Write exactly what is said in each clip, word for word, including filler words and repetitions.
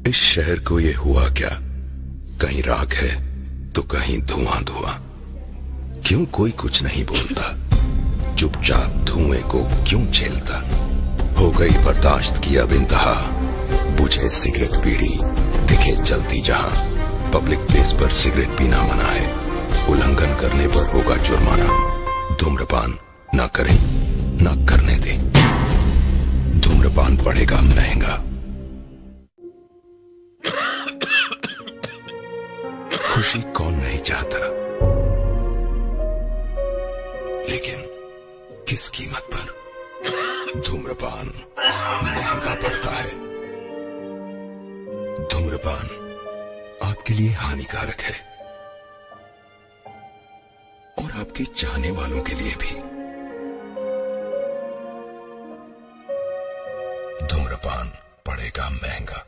इस शहर को ये हुआ क्या, कहीं राख है तो कहीं धुआं धुआं। क्यों कोई कुछ नहीं बोलता, चुपचाप धुएं को क्यों झेलता। हो गई बर्दाश्त की अब इंतहा, बुझे सिगरेट बीड़ी दिखे जलती जहां। पब्लिक प्लेस पर सिगरेट पीना मना है, उल्लंघन करने पर होगा जुर्माना। धूम्रपान ना करें ना करने दें, धूम्रपान पड़ेगा महंगा। खुशी कौन नहीं चाहता, लेकिन किस कीमत पर। धूम्रपान महंगा पड़ता है। धूम्रपान आपके लिए हानिकारक है और आपके चाहने वालों के लिए भी। धूम्रपान पड़ेगा महंगा।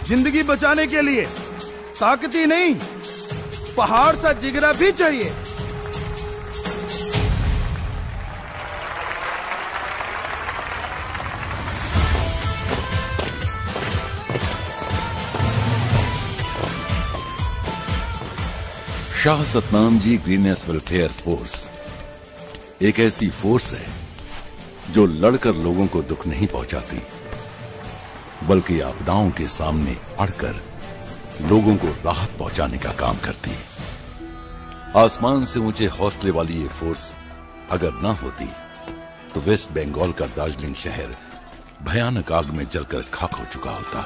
जिंदगी बचाने के लिए ताकत ही नहीं, पहाड़ सा जिगरा भी चाहिए। Shah Satnam ji greenness welfare force एक ऐसी फोर्स है जो लड़कर लोगों को दुख नहीं पहुंचाती, बल्कि आपदाओं के सामने अड़कर लोगों को राहत पहुंचाने का काम करती है। आसमान से ऊंचे हौसले वाली ये फोर्स अगर ना होती तो वेस्ट बंगाल का दार्जिलिंग शहर भयानक आग में जलकर खाक हो चुका होता।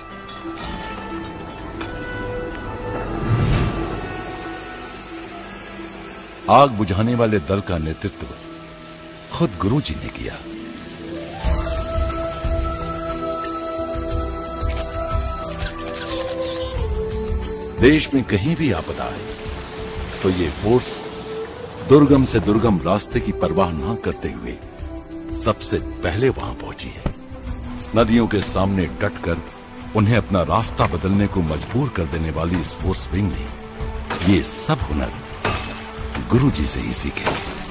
आग बुझाने वाले दल का नेतृत्व खुद गुरुजी ने किया। देश में कहीं भी आपदा आए तो ये फोर्स दुर्गम से दुर्गम रास्ते की परवाह न करते हुए सबसे पहले वहां पहुंची है। नदियों के सामने डटकर उन्हें अपना रास्ता बदलने को मजबूर कर देने वाली इस फोर्स विंग ने ये सब हुनर गुरुजी से ही सीखे।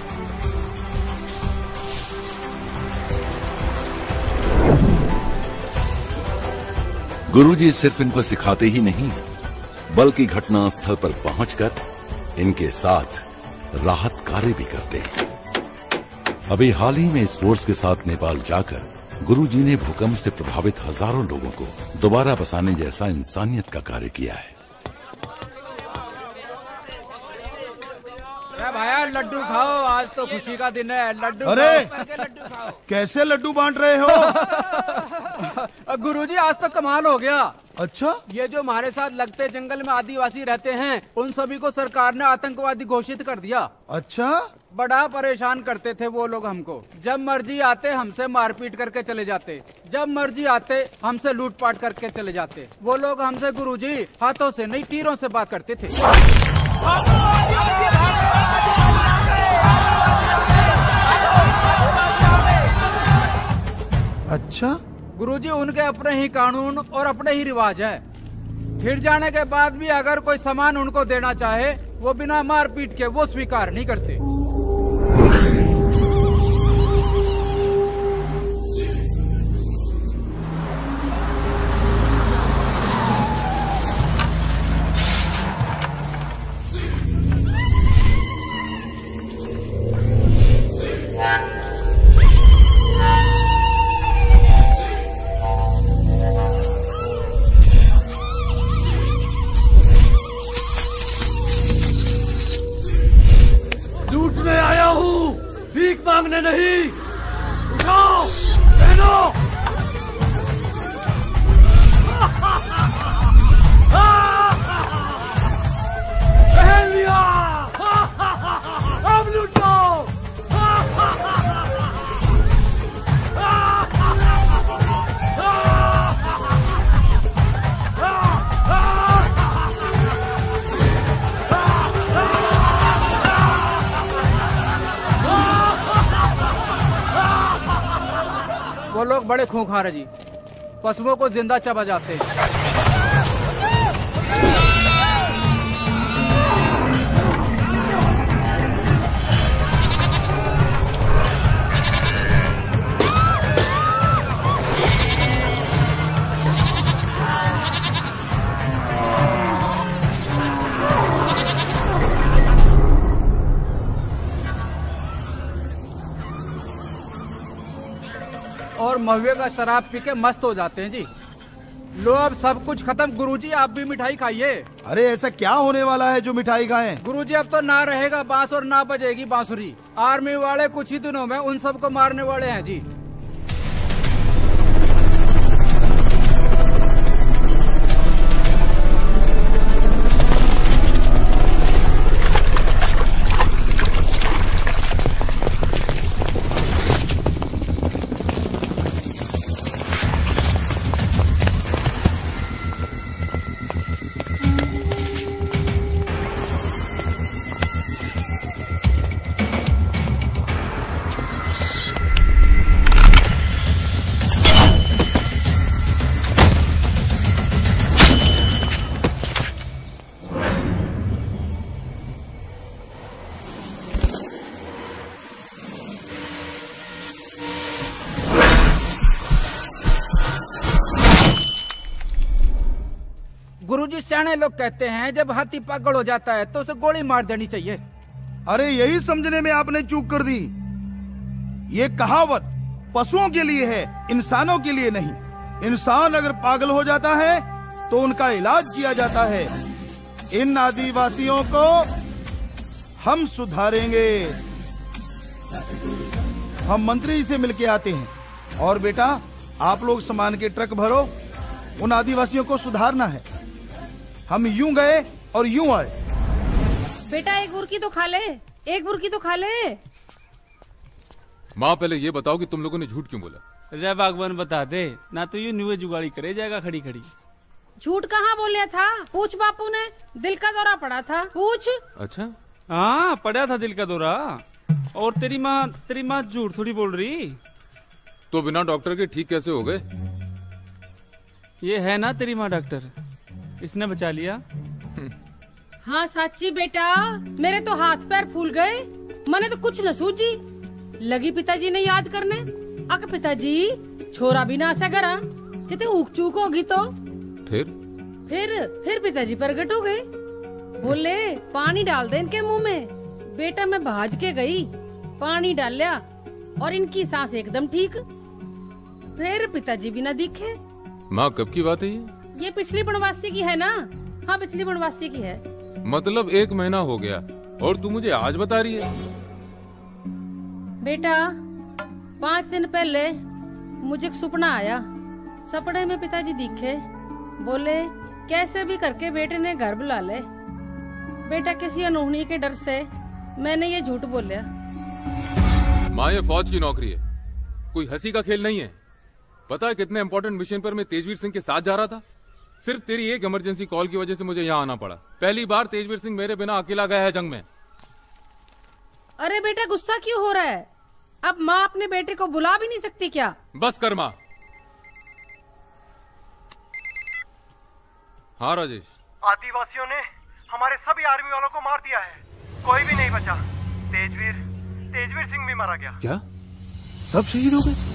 गुरुजी सिर्फ इनको सिखाते ही नहीं, बल्कि घटनास्थल पर पहुंचकर इनके साथ राहत कार्य भी करते हैं। अभी हाल ही में इस फोर्स के साथ नेपाल जाकर गुरुजी ने भूकंप से प्रभावित हजारों लोगों को दोबारा बसाने जैसा इंसानियत का कार्य किया है। भाया लड्डू खाओ, आज तो खुशी का दिन है। लड्डू अरे करके लड्डू खाओ। कैसे लड्डू बांट रहे हो? गुरुजी आज तो कमाल हो गया। अच्छा, ये जो हमारे साथ लगते जंगल में आदिवासी रहते हैं उन सभी को सरकार ने आतंकवादी घोषित कर दिया। अच्छा, बड़ा परेशान करते थे वो लोग हमको। जब मर्जी आते हमसे मारपीट करके चले जाते, जब मर्जी आते हमसे लूटपाट करके चले जाते। वो लोग हमसे गुरुजी हाथों से नहीं तीरों से बात करते थे। अच्छा, गुरुजी उनके अपने ही कानून और अपने ही रिवाज है। फिर जाने के बाद भी अगर कोई सामान उनको देना चाहे वो बिना मारपीट के वो स्वीकार नहीं करते। लूटने आया हूँ, भीख मांगने नहीं। उठाओ बहनों। पहन लिया, अब लूटो। वो लोग बड़े खूंखार है जी, पशुओं को जिंदा चबा जाते हैं। और महुए का शराब पी के मस्त हो जाते हैं जी। लो अब सब कुछ खत्म। गुरुजी आप भी मिठाई खाइए। अरे ऐसा क्या होने वाला है जो मिठाई खाएं? गुरुजी अब तो ना रहेगा बांस और ना बजेगी बांसुरी। आर्मी वाले कुछ ही दिनों में उन सबको मारने वाले हैं जी। गुरुजी सियाने लोग कहते हैं जब हाथी पागल हो जाता है तो उसे गोली मार देनी चाहिए। अरे यही समझने में आपने चूक कर दी। ये कहावत पशुओं के लिए है, इंसानों के लिए नहीं। इंसान अगर पागल हो जाता है तो उनका इलाज किया जाता है। इन आदिवासियों को हम सुधारेंगे। हम मंत्री से मिलके आते हैं। और बेटा आप लोग सामान के ट्रक भरो, उन आदिवासियों को सुधारना है। हम यूं गए और यूं आए। बेटा एक बुर्की तो खा ले, एक बुर्की तो खा ले। माँ पहले ये बताओ कि तुम लोगों ने झूठ क्यों बोला? रे बागवान बता दे, ना तो ये न्यूए जुगाड़ी करे जाएगा खड़ी खड़ी। झूठ कहाँ बोलिया था? पूछ बापू ने, दिल का दौरा पड़ा था, पूछ। अच्छा हाँ पड़ा था दिल का दौरा। और तेरी माँ तेरी माँ झूठ थोड़ी बोल रही। तो बिना डॉक्टर के ठीक कैसे हो गए? ये है ना तेरी माँ डॉक्टर, इसने बचा लिया। हाँ सच्ची बेटा, मेरे तो हाथ पैर फूल गए। मैंने तो कुछ न सूझी। लगी पिताजी ने याद करने। अक पिताजी छोरा भी ना ऐसा करा कितने ऊक चूक होगी तो। फिर फिर फिर पिताजी प्रगट हो गए। बोले पानी डाल दे इनके मुंह में। बेटा मैं भाज के गई, पानी डालिया और इनकी सांस एकदम ठीक। फिर पिताजी भी ना दिखे। माँ कब की बात है ये? ये पिछली बनवासी की है ना? हाँ पिछली बनवासी की है। मतलब एक महीना हो गया और तू मुझे आज बता रही है? बेटा पाँच दिन पहले मुझे एक सपना आया। सपने में पिताजी दिखे। बोले कैसे भी करके बेटे ने घर बुला ले। बेटा किसी अनहोनी के डर से मैंने ये झूठ बोलिया। माँ ये फौज की नौकरी है, कोई हंसी का खेल नहीं है। पता है कितने इंपॉर्टेंट मिशन पर मैं तेजवीर सिंह के साथ जा रहा था। सिर्फ तेरी एक इमरजेंसी कॉल की वजह से मुझे यहाँ आना पड़ा। पहली बार तेजवीर सिंह मेरे बिना अकेला गया है जंग में। अरे बेटा गुस्सा क्यों हो रहा है? अब माँ अपने बेटे को बुला भी नहीं सकती क्या? बस कर माँ। हाँ राजेश, आदिवासियों ने हमारे सभी आर्मी वालों को मार दिया है, कोई भी नहीं बचा। तेजवीर तेजवीर सिंह भी मारा गया। क्या सब शहीद हो गए?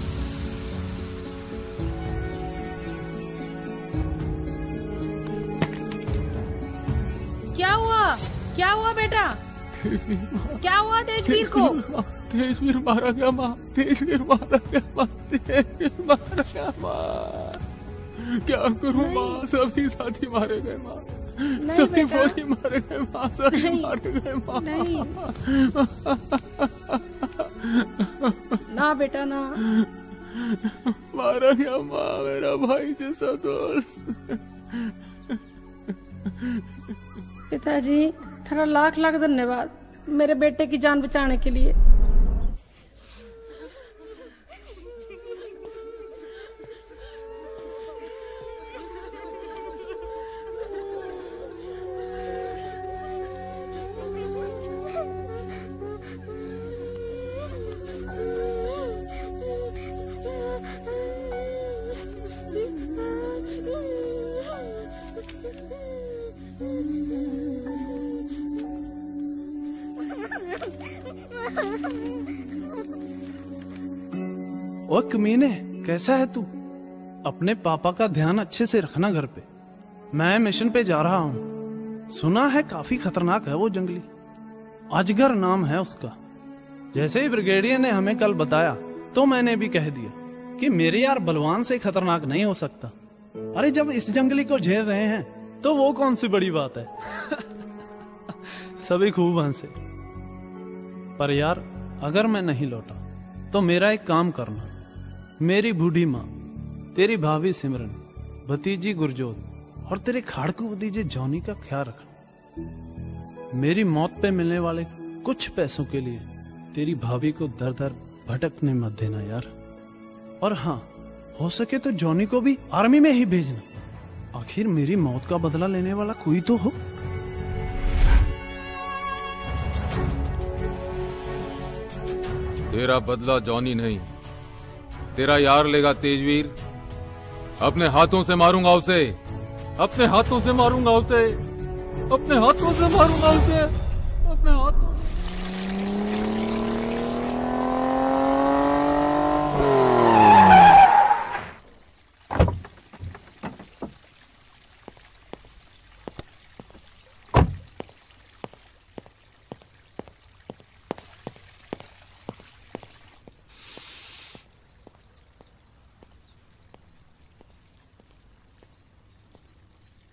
क्या हुआ? क्या हुआ बेटा? क्या हुआ तेजवीर को? तेजवीर मारा गया माँ, तेजवीर मारा गया माँ, तेजवीर मारा गया माँ। क्या करूँ माँ, सभी साथी मारे गए माँ, सभी फौजी मारे गए माँ, सभी मारे गए माँ। नहीं ना बेटा ना, मारा गया माँ मेरा भाई जैसा दोस्त। पिताजी तेरा लाख लाख धन्यवाद मेरे बेटे की जान बचाने के लिए। ओ कमीने, कैसा है तू? अपने पापा का ध्यान अच्छे से रखना घर पे। मैं मिशन पे जा रहा हूँ। सुना है काफी खतरनाक है वो जंगली। अजगर नाम है उसका। जैसे ही ब्रिगेडियर ने हमें कल बताया तो मैंने भी कह दिया कि मेरे यार बलवान से खतरनाक नहीं हो सकता। अरे जब इस जंगली को झेल रहे हैं तो वो कौन सी बड़ी बात है। सभी खूब हंसे। पर यार अगर मैं नहीं लौटा तो मेरा एक काम करना। मेरी बूढ़ी माँ, तेरी भाभी सिमरन, भतीजी गुरजोत और तेरे खाड़कू भतीजे जॉनी का ख्याल रखना। मेरी मौत पे मिलने वाले कुछ पैसों के लिए तेरी भाभी को दर दर भटकने मत देना यार। और हाँ, हो सके तो जॉनी को भी आर्मी में ही भेजना। आखिर मेरी मौत का बदला लेने वाला कोई तो हो। तेरा बदला जॉनी नहीं, तेरा यार लेगा तेजवीर। अपने हाथों से मारूंगा उसे, अपने हाथों से मारूंगा उसे, अपने हाथों से मारूंगा उसे, अपने हाथों।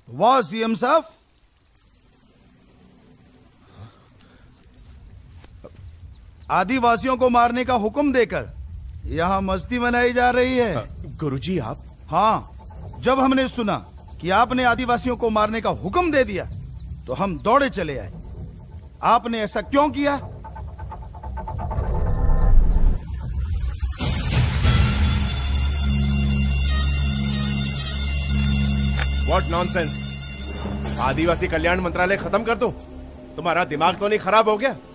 वाह सीएम साहब, आदिवासियों को मारने का हुक्म देकर यहाँ मस्ती मनाई जा रही है। गुरुजी आप? हाँ, जब हमने सुना कि आपने आदिवासियों को मारने का हुक्म दे दिया तो हम दौड़े चले आए। आपने ऐसा क्यों किया? What nonsense! आदिवासी कल्याण मंत्रालय खत्म कर दो। तुम्हारा दिमाग तो नहीं खराब हो गया?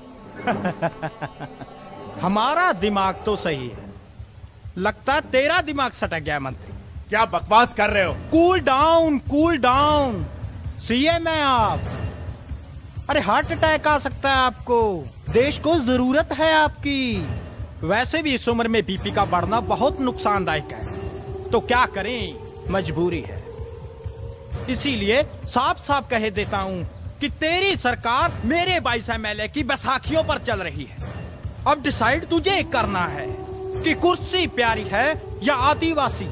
हमारा दिमाग तो सही है, लगता है तेरा दिमाग सटक गया मंत्री। क्या बकवास कर रहे हो? Cool down, cool down. CM है आप। अरे हार्ट अटैक आ सकता है आपको, देश को जरूरत है आपकी। वैसे भी इस उम्र में बीपी का बढ़ना बहुत नुकसानदायक है, तो क्या करें, मजबूरी है। इसीलिए साफ साफ कह देता हूं कि तेरी सरकार मेरे बाईस एमएलए की बैसाखियों पर चल रही है। अब डिसाइड तुझे करना है कि कुर्सी प्यारी है या आदिवासी।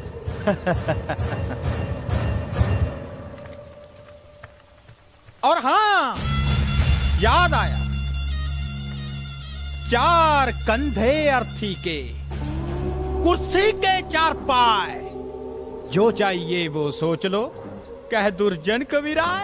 और हाँ, याद आया, चार कंधे अर्थी के, कुर्सी के चार पाए, जो चाहिए वो सोच लो, कह दुर्जन कबीराय।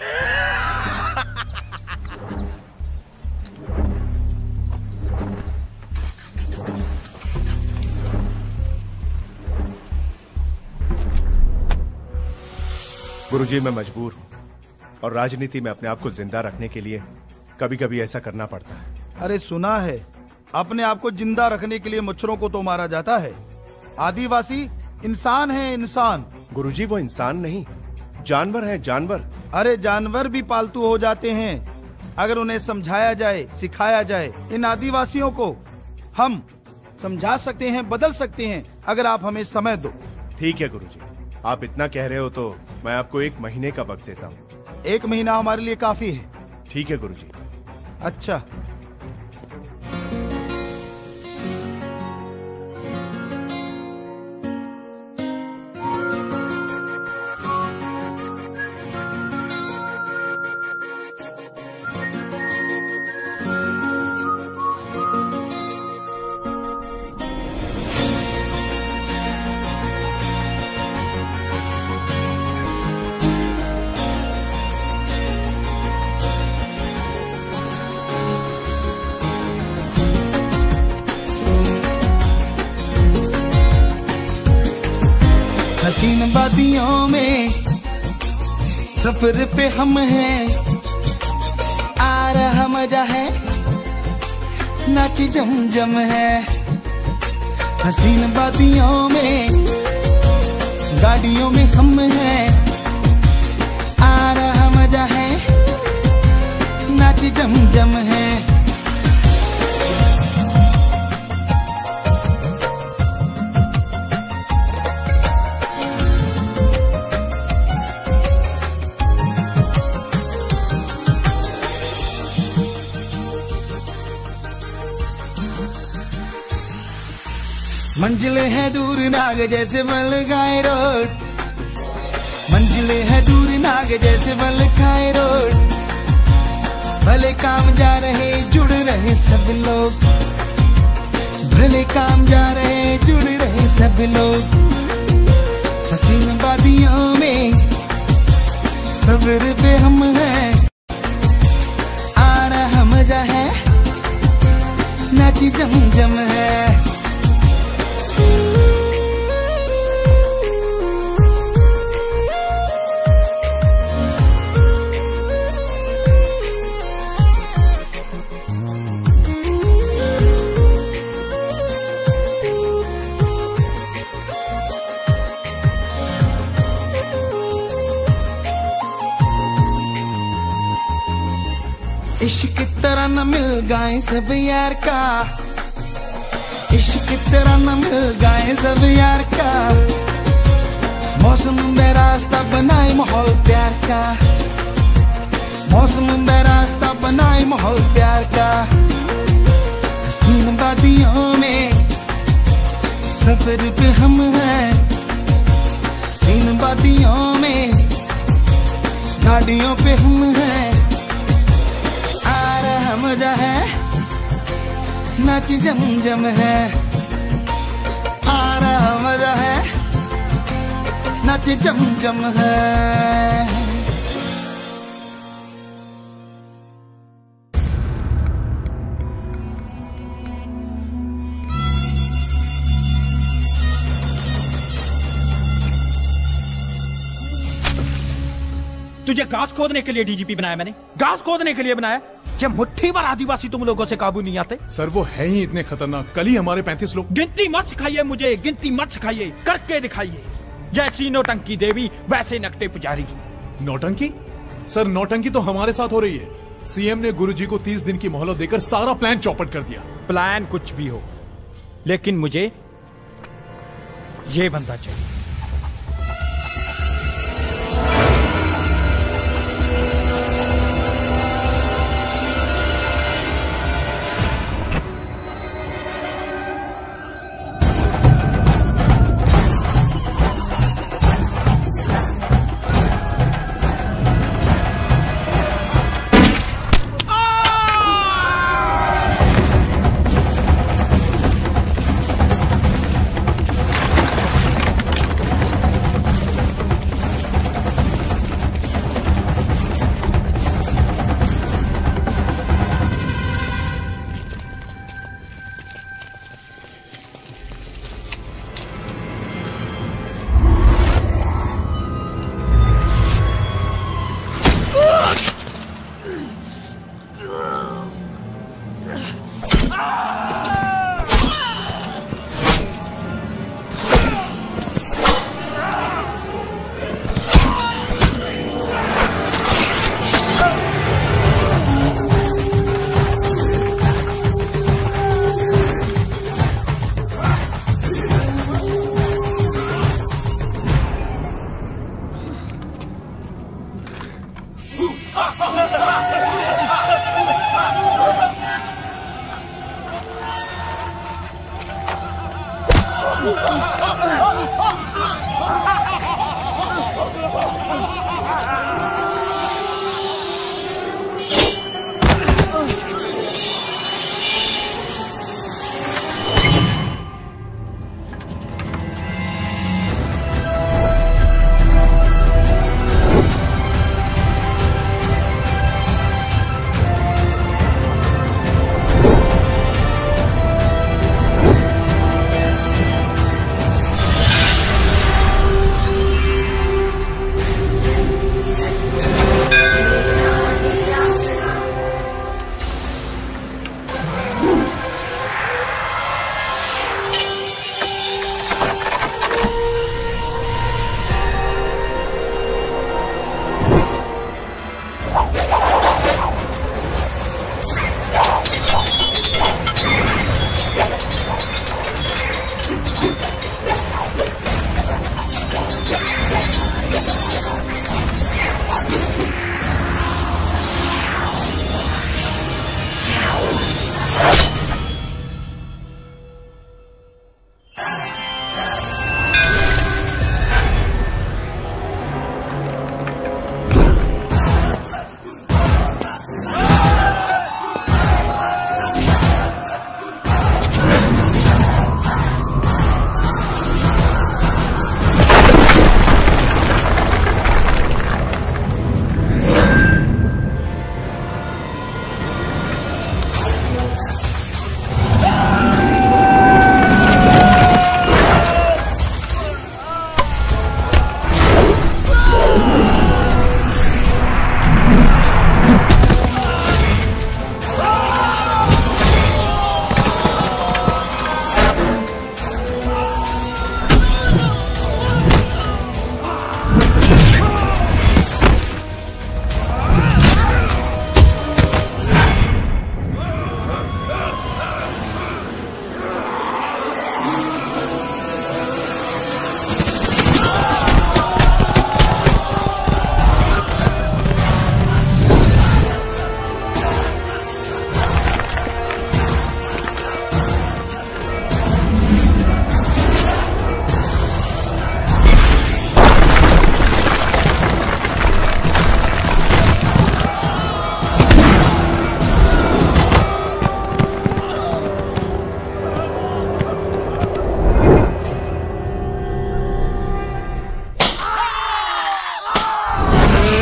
गुरुजी मैं मजबूर हूं, और राजनीति में अपने आप को जिंदा रखने के लिए कभी कभी ऐसा करना पड़ता है। अरे सुना है, अपने आप को जिंदा रखने के लिए मच्छरों को तो मारा जाता है। आदिवासी इंसान है, इंसान। गुरुजी वो इंसान नहीं, जानवर है, जानवर। अरे जानवर भी पालतू हो जाते हैं अगर उन्हें समझाया जाए, सिखाया जाए। इन आदिवासियों को हम समझा सकते हैं, बदल सकते हैं, अगर आप हमें समय दो। ठीक है गुरुजी, आप इतना कह रहे हो तो मैं आपको एक महीने का वक्त देता हूँ। एक महीना हमारे लिए काफी है। ठीक है गुरुजी। अच्छा, हसीन वादियों में सफर पे हम हैं, आ रहा मजा है, नाच जम जम है। हसीन वादियों में गाड़ियों में हम हैं, आ रहा मजा है, नाच जम जम है। मंजिलें हैं दूर नाग जैसे मलगाए रोड, मंजिलें हैं दूर नाग जैसे मलगाए रोड। भले काम जा रहे जुड़ रहे सब लोग, भले काम जा रहे जुड़ रहे सब लोग। हसीन वादियों में सब्र पे हम हैं, आ रहा मजा है, नाची जम जम है। इश्क तरह न मिल गाए सब यार का, इश्क तरह न मिल गाए सब यार का। मौसम में रास्ता बनाए माहौल प्यार का, मौसम में रास्ता बनाए माहौल प्यार का। हसीन वादियों में सफर पे हम हैं, हसीन वादियों में गाड़ियों पे हम हैं, आ रहा मजा है, नाच जम जम है, आ रहा मजा है, नाच जम जम है। तुझे घास खोदने के लिए डीजीपी बनाया मैंने, घास खोदने के लिए बनाया। जब मुट्ठी भर आदिवासी तुम लोगों से काबू नहीं आते। सर वो है ही इतने खतरनाक, कल ही हमारे पैंतीस लोग। गिनती मत सिखाइए मुझे, गिनती मत सिखाइए, करके दिखाइए। जैसी नौटंकी देवी वैसे नकटे पुजारी। नौटंकी? सर नौटंकी तो हमारे साथ हो रही है। सीएम ने गुरुजी को तीस दिन की मोहलत देकर सारा प्लान चौपट कर दिया। प्लान कुछ भी हो, लेकिन मुझे ये बंदा चाहिए।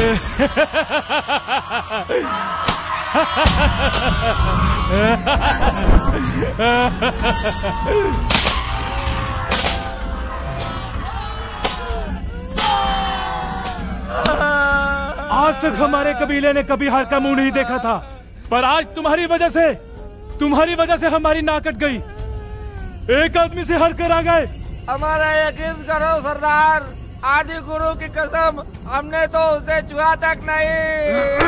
आज तक हमारे कबीले ने कभी हार का मुंह नहीं देखा था, पर आज तुम्हारी वजह से तुम्हारी वजह से हमारी नाक कट गई। एक आदमी से हार कर आ गए। हमारा यकीन करो सरदार, आदि गुरु की कसम, हमने तो उसे छुआ तक नहीं।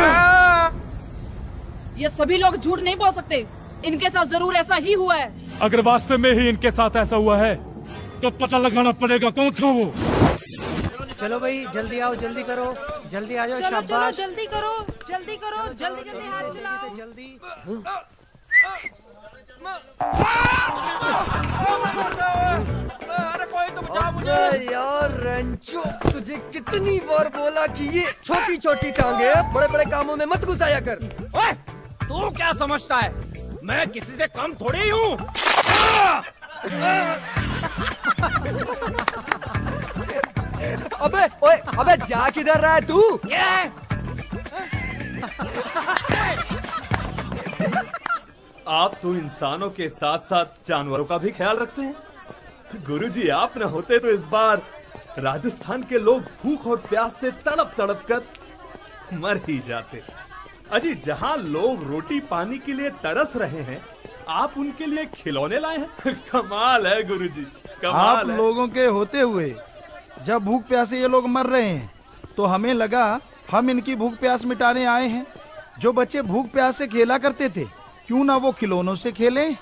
ये सभी लोग झूठ नहीं बोल सकते, इनके साथ जरूर ऐसा ही हुआ है। अगर वास्तव में ही इनके साथ ऐसा हुआ है तो पता लगाना पड़ेगा कौन था वो। चलो भाई जल्दी आओ, जल्दी करो, जल्दी आ जाओ। चलो चलो शाबाश। जल्दी करो, जल्दी करो, जल्दी जल्दी हाथ चलाओ जल्दी। अरे कोई तो बचा मुझे। अरे यार रंचो, तुझे कितनी बार बोला कि ये छोटी छोटी टांगे बड़े बड़े कामों में मत घुसाया कर। ओए, तू क्या समझता है, मैं किसी से कम थोड़ी ही हूँ। अबे ओए, अबे जा किधर रहा है तू? आप तो इंसानों के साथ साथ जानवरों का भी ख्याल रखते हैं। गुरुजी, आप न होते तो इस बार राजस्थान के लोग भूख और प्यास से तड़प तड़प कर मर ही जाते। अजी, जहाँ लोग रोटी पानी के लिए तरस रहे हैं, आप उनके लिए खिलौने लाए हैं। कमाल है गुरुजी, कमाल आप है। लोगों के होते हुए जब भूख प्यासे ये लोग मर रहे हैं तो हमें लगा हम इनकी भूख प्यास मिटाने आए हैं। जो बच्चे भूख प्यास से खेला करते थे, क्यों ना वो खिलौनों से खेलें।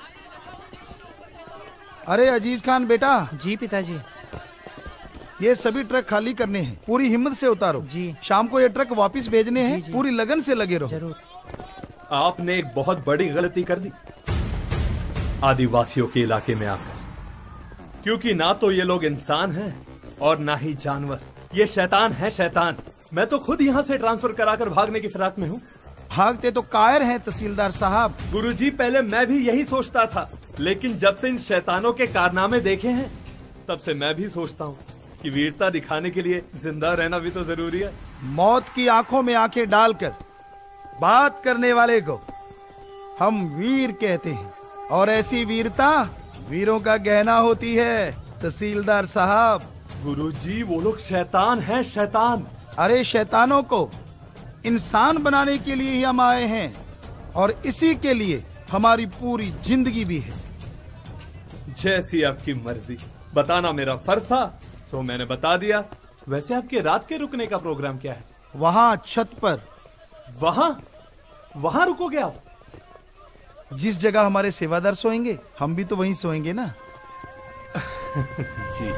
अरे अजीज खान बेटा। जी पिताजी। ये सभी ट्रक खाली करने हैं, पूरी हिम्मत से उतारो। जी। शाम को ये ट्रक वापस भेजने हैं, पूरी लगन से लगे रहो। जरूर। आपने एक बहुत बड़ी गलती कर दी आदिवासियों के इलाके में आकर, क्योंकि ना तो ये लोग इंसान हैं और ना ही जानवर। ये शैतान है, शैतान। मैं तो खुद यहाँ से ट्रांसफर कराकर भागने की फिराक में हूँ। भागते तो कायर हैं तहसीलदार साहब। गुरुजी, पहले मैं भी यही सोचता था, लेकिन जब से इन शैतानों के कारनामे देखे हैं, तब से मैं भी सोचता हूँ कि वीरता दिखाने के लिए जिंदा रहना भी तो जरूरी है। मौत की आंखों में आंखें डालकर बात करने वाले को हम वीर कहते हैं, और ऐसी वीरता वीरों का गहना होती है तहसीलदार साहब। गुरुजी, वो लोग शैतान हैं, शैतान। अरे शैतानों को इंसान बनाने के लिए ही हम आए हैं, और इसी के लिए हमारी पूरी जिंदगी भी है। जैसी आपकी मर्जी। बताना मेरा फर्ज था, तो मैंने बता दिया। वैसे आपके रात के रुकने का प्रोग्राम क्या है? वहाँ छत पर। वहाँ वहाँ रुकोगे आप? जिस जगह हमारे सेवादार सोएंगे, हम भी तो वहीं सोएंगे ना। जी।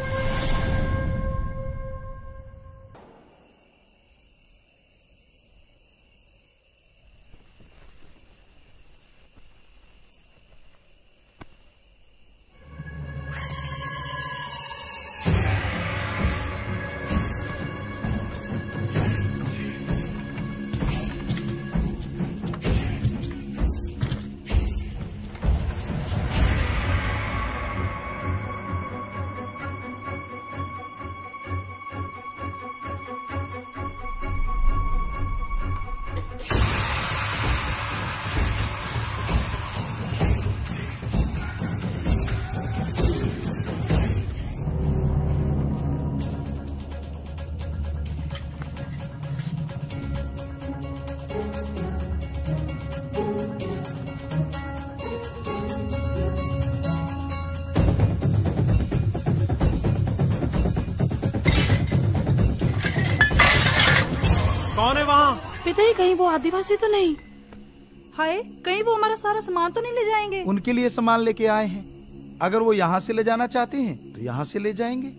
कौन है वहाँ? पिताजी, कहीं वो आदिवासी तो नहीं? हाय, कहीं वो हमारा सारा सामान तो नहीं ले जाएंगे? उनके लिए सामान लेके आए हैं। अगर वो यहाँ से ले जाना चाहते हैं तो यहाँ से ले जाएंगे।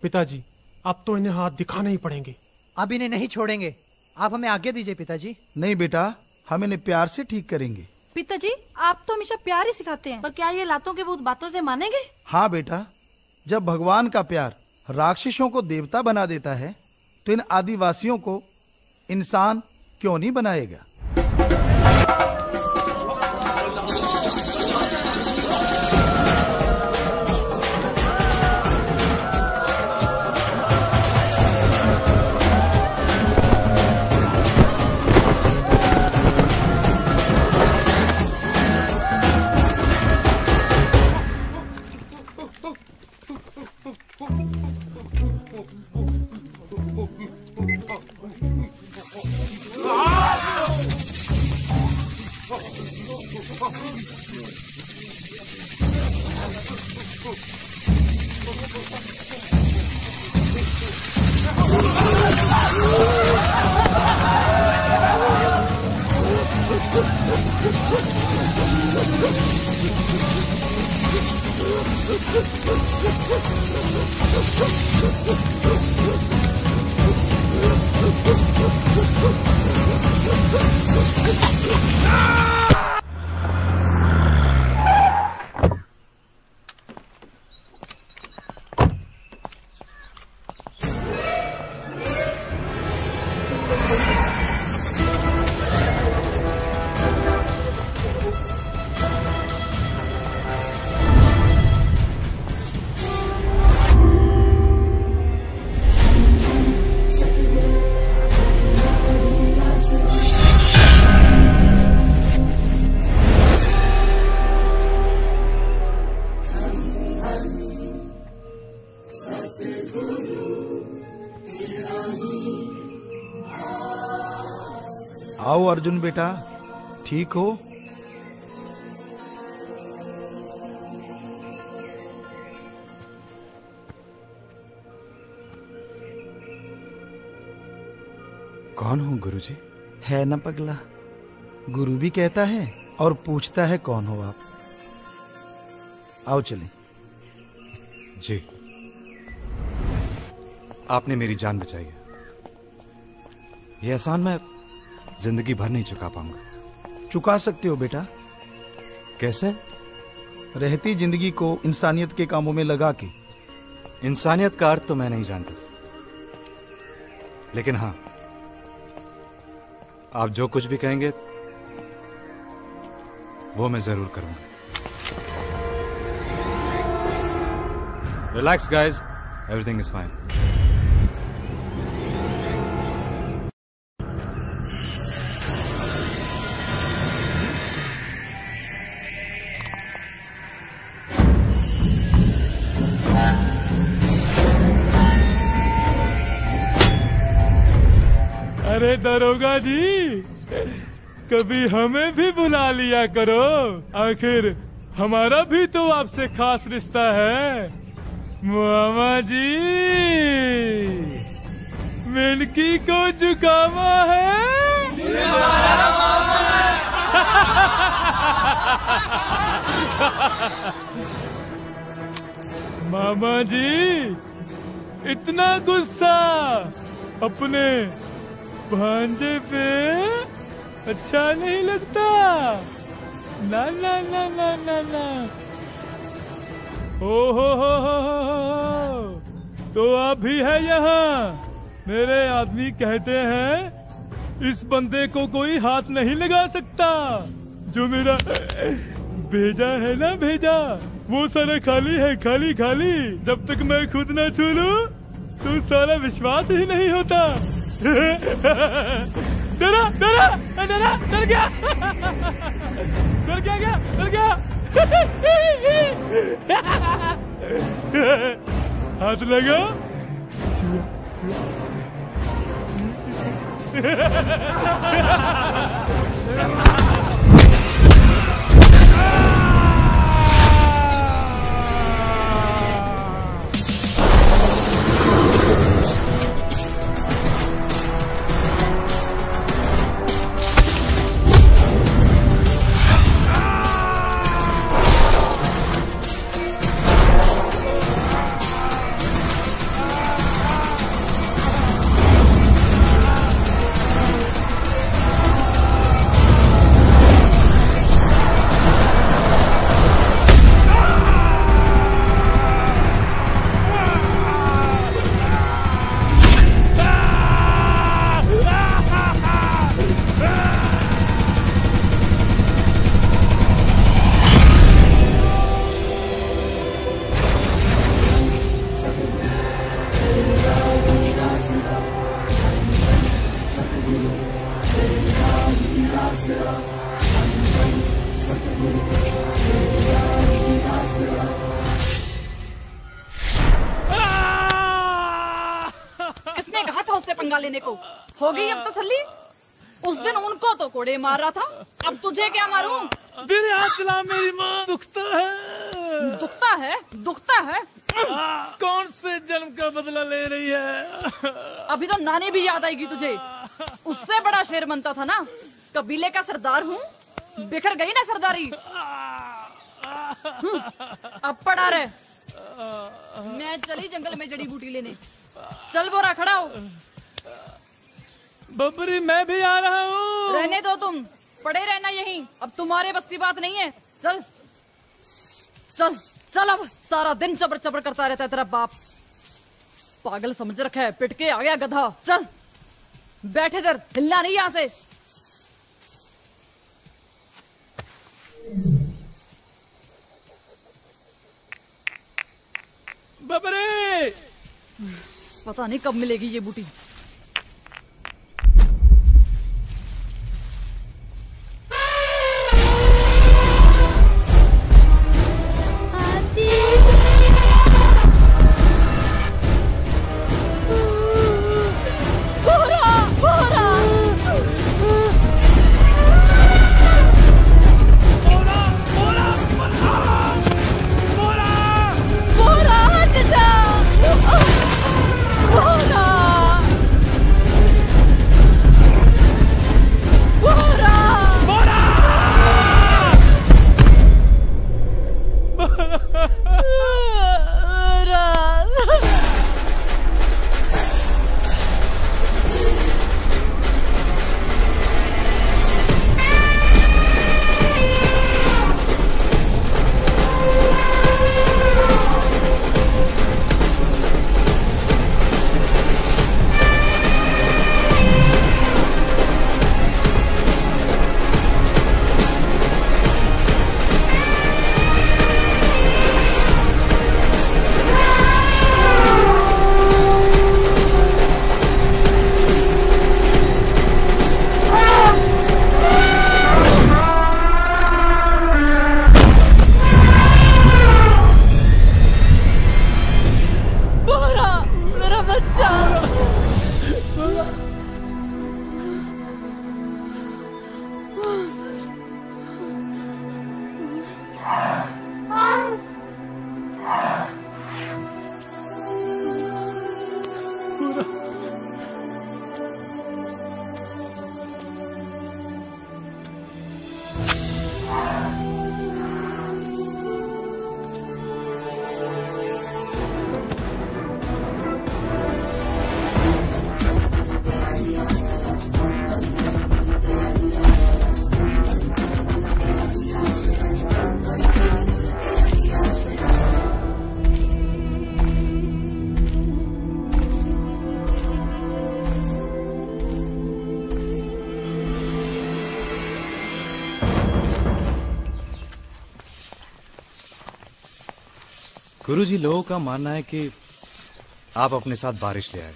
पिताजी अब तो इन्हें हाथ दिखाने ही पड़ेंगे। अब इन्हें नहीं छोड़ेंगे, आप हमें आज्ञा दीजिए पिताजी। नहीं बेटा, हम इन्हें प्यार से ठीक करेंगे। पिताजी आप तो हमेशा प्यार ही सिखाते हैं, पर क्या ये लातों के भूत बातों से मानेंगे? हाँ बेटा, जब भगवान का प्यार राक्षसों को देवता बना देता है तो इन आदिवासियों को इंसान क्यों नहीं बनाएगा। आओ अर्जुन बेटा, ठीक हो? कौन हूँ गुरुजी? है ना पगला, गुरु भी कहता है और पूछता है कौन हो आप। आओ चलें। जी, आपने मेरी जान बचाई है। ये एहसान मैं जिंदगी भर नहीं चुका पाऊंगा। चुका सकते हो बेटा। कैसे? रहती जिंदगी को इंसानियत के कामों में लगा के। इंसानियत का अर्थ तो मैं नहीं जानता, लेकिन हाँ, आप जो कुछ भी कहेंगे वो मैं जरूर करूंगा। Relax guys, everything is fine. अरे दरोगा जी, कभी हमें भी बुला लिया करो, आखिर हमारा भी तो आपसे खास रिश्ता है। मामा जी, मिनकी को जुकामा है। मामा जी, इतना गुस्सा अपने भांजे पे अच्छा नहीं लगता। ना ना ना ना ना ना। ओ हो हो हो हो, तो आप भी है यहाँ? मेरे आदमी कहते हैं इस बंदे को कोई हाथ नहीं लगा सकता। जो मेरा भेजा है ना भेजा, वो सारा खाली है, खाली खाली। जब तक मैं खुद ना छू लूं तो सारा विश्वास ही नहीं होता। डरा डरा डरा डर गया डर गया क्या डर गया। हाथ लगा। किसने कहा था उससे पंगा लेने को? हो गई अब तसल्ली? उस दिन उनको तो कोड़े मार रहा था, अब तुझे क्या मारूं? मेरे हाथ चला, मेरी माँ दुखता है। दुखता है? दुखता है? कौन से जन्म का बदला ले रही है? अभी तो नानी भी याद आएगी तुझे। उससे बड़ा शेर बनता था ना, कबीले का सरदार हूँ, बिखर गई ना सरदारी। अब पड़ा रहे, मैं चली जंगल में जड़ी बूटी लेने। चल बोरा, खड़ा हो। बबरी, मैं भी आ रहा हूँ। रहने दो, तुम पड़े रहना यहीं, अब तुम्हारे बस की बात नहीं है। चल चल चल, अब सारा दिन चबर चबर करता रहता है तेरा बाप। पागल समझ रखा है, पिट के आ गया गधा। चल बैठे इधर, हिलना नहीं यहाँ से। बबरी, पता नहीं कब मिलेगी ये बूटी। गुरुजी, लोगों का मानना है कि आप अपने साथ बारिश ले आए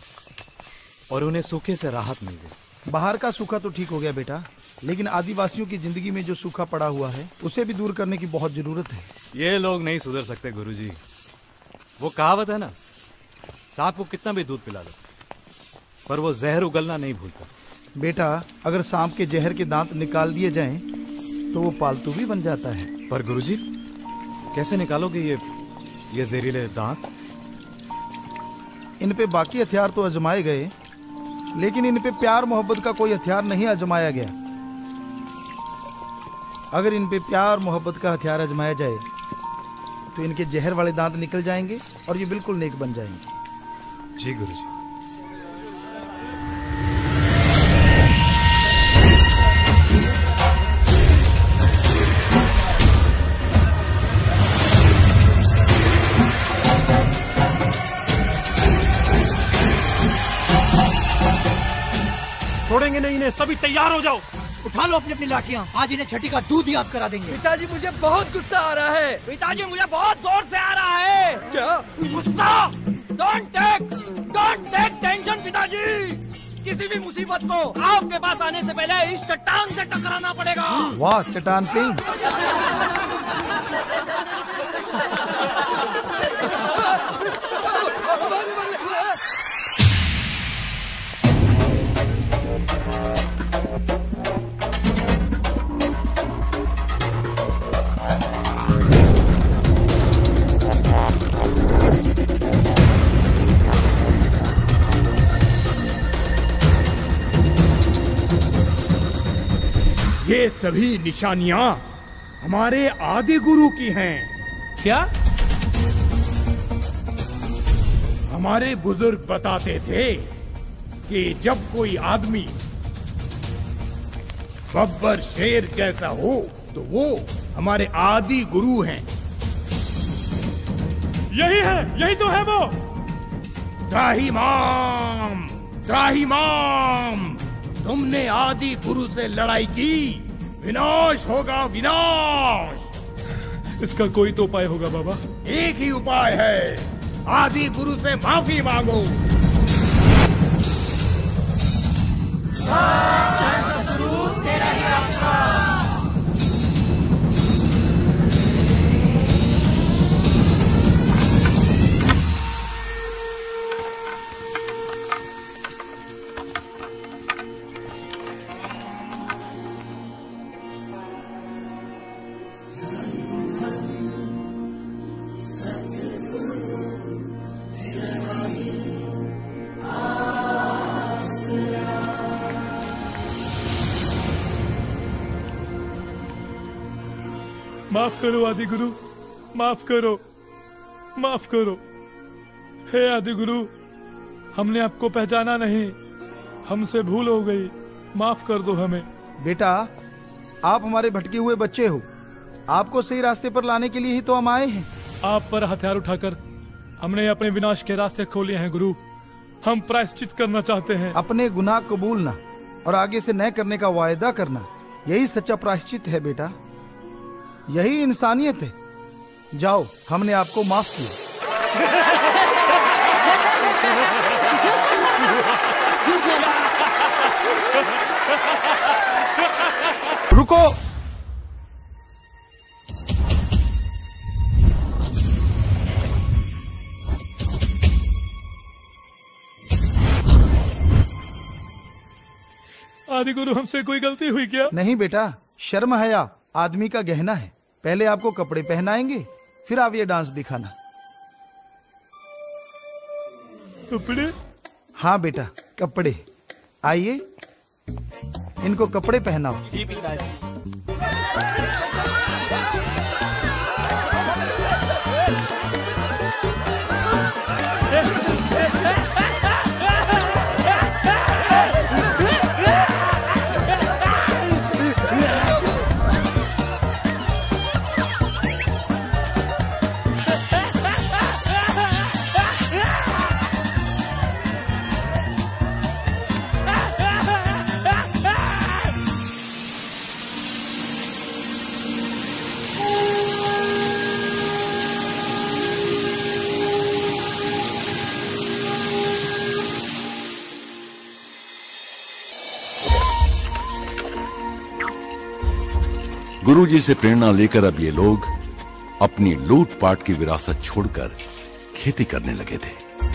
और उन्हें सूखे से राहत मिल गई। बाहर का सूखा तो ठीक हो गया बेटा, लेकिन आदिवासियों की जिंदगी में जो सूखा पड़ा हुआ है उसे भी दूर करने की बहुत जरूरत है। ये लोग नहीं सुधर सकते गुरुजी। वो कहावत है ना, सांप को कितना भी दूध पिला लो पर वो जहर उगलना नहीं भूलता। बेटा, अगर सांप के जहर के दांत निकाल दिए जाएं तो वो पालतू भी बन जाता है। पर गुरुजी, कैसे निकालोगे ये ये जहरीले दांत? इन पे बाकी हथियार तो आजमाए गए, लेकिन इन पे प्यार मोहब्बत का कोई हथियार नहीं आजमाया गया। अगर इन पे प्यार मोहब्बत का हथियार आजमाया जाए तो इनके जहर वाले दांत निकल जाएंगे और ये बिल्कुल नेक बन जाएंगे। जी गुरुजी। छोड़ेंगे नहीं इन्हें, सभी तैयार हो जाओ। उठा लो अपनी अपनी लाठियां, आज इन्हें छठी का दूध याद करा देंगे। पिताजी, मुझे बहुत गुस्सा आ रहा है। पिताजी, मुझे बहुत जोर से आ रहा है। क्या गुस्सा? Don't take don't take tension पिताजी। किसी भी मुसीबत को आपके पास आने से पहले इस चट्टान से टकराना पड़ेगा। वाह चट्टान सिंह। ये सभी निशानियां हमारे आदि गुरु की हैं। क्या? हमारे बुजुर्ग बताते थे कि जब कोई आदमी बब्बर शेर जैसा हो तो वो हमारे आदि गुरु हैं। यही है, यही तो है वो। त्राहिमाम, त्राहिमाम, तुमने आदि गुरु से लड़ाई की, विनाश होगा विनाश। इसका कोई तो उपाय होगा बाबा। एक ही उपाय है, आदि गुरु से माफी मांगो। तेरा ही रास्ता। माफ करो आदि गुरु, माफ करो, माफ करो। हे आदि गुरु, हमने आपको पहचाना नहीं, हमसे भूल हो गई, माफ कर दो हमें। बेटा, आप हमारे भटके हुए बच्चे हो, आपको सही रास्ते पर लाने के लिए ही तो हम आए हैं। आप पर हथियार उठाकर हमने अपने विनाश के रास्ते खोले हैं गुरु। हम प्रायश्चित करना चाहते हैं। अपने गुनाह कबूलना और आगे से न करने का वायदा करना, यही सच्चा प्रायश्चित है बेटा, यही इंसानियत है। जाओ, हमने आपको माफ किया। रुको, आदि गुरु, हमसे कोई गलती हुई क्या? नहीं बेटा, शर्म हया आदमी का गहना है। पहले आपको कपड़े पहनाएंगे, फिर आप ये डांस दिखाना। कपड़े? हाँ बेटा, कपड़े। आइए, इनको कपड़े पहनाओ। जी पिताजी। गुरुजी से प्रेरणा लेकर अब ये लोग अपनी लूटपाट की विरासत छोड़कर खेती करने लगे थे।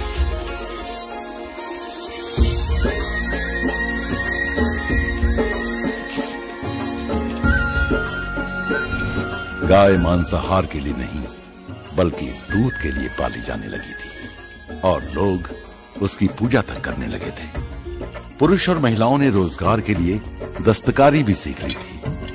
गाय मांसाहार के लिए नहीं, बल्कि दूध के लिए पाली जाने लगी थी और लोग उसकी पूजा तक करने लगे थे। पुरुष और महिलाओं ने रोजगार के लिए दस्तकारी भी सीख ली थी।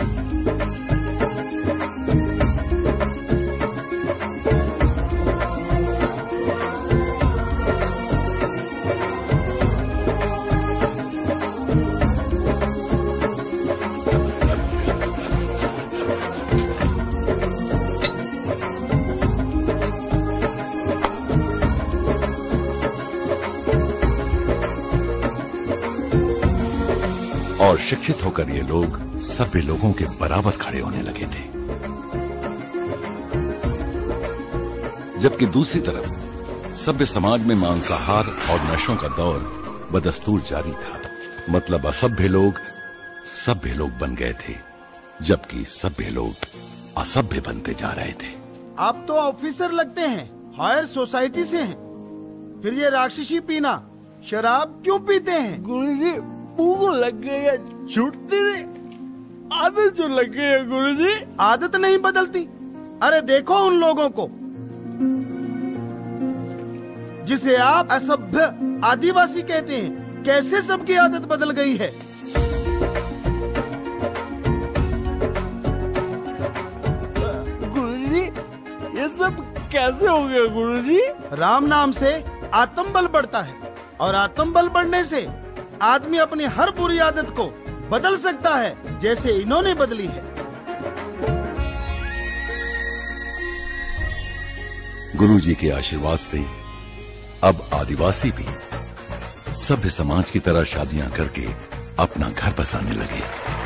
और शिक्षित होकर ये लोग सभ्य लोगों के बराबर खड़े होने लगे थे। जबकि दूसरी तरफ सभ्य समाज में मांसाहार और नशों का दौर बदस्तूर जारी था। मतलब असभ्य लोग सभ्य लोग बन गए थे, जबकि सभ्य लोग असभ्य बनते जा रहे थे। आप तो ऑफिसर लगते हैं, हायर सोसाइटी से हैं, फिर ये राक्षसी पीना, शराब क्यों पीते हैं? गुरुजी मुंह लग गई है, छूटती नहीं, आदत जो लग गई है गुरुजी। आदत नहीं बदलती। अरे देखो उन लोगों को जिसे आप असभ्य आदिवासी कहते हैं, कैसे सबकी आदत बदल गई है। गुरुजी ये सब कैसे हो गया गुरुजी? राम नाम से आत्मबल बढ़ता है, और आत्मबल बढ़ने से आदमी अपनी हर बुरी आदत को बदल सकता है, जैसे इन्होंने बदली है। गुरुजी के आशीर्वाद से अब आदिवासी भी सभ्य समाज की तरह शादियां करके अपना घर बसाने लगे।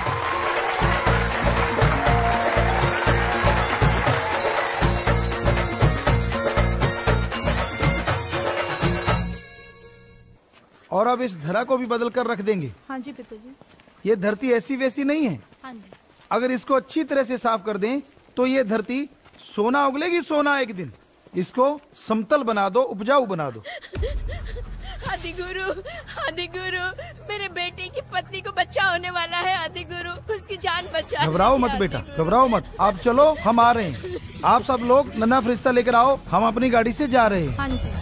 और अब इस धरा को भी बदल कर रख देंगे। हाँ जी पिताजी। ये धरती ऐसी वैसी नहीं है। हाँ जी। अगर इसको अच्छी तरह से साफ कर दें तो ये धरती सोना उगलेगी, सोना एक दिन। इसको समतल बना दो, उपजाऊ बना दो। आदि गुरु, आदि गुरु, मेरे बेटे की पत्नी को बच्चा होने वाला है। आदि गुरु, उसकी जान बचा। घबराओ मत बेटा, घबराओ मत। आप चलो, हम आ रहे हैं। आप सब लोग नन्हा फरिश्ता लेकर आओ, हम अपनी गाड़ी से जा रहे हैं। हाँ जी।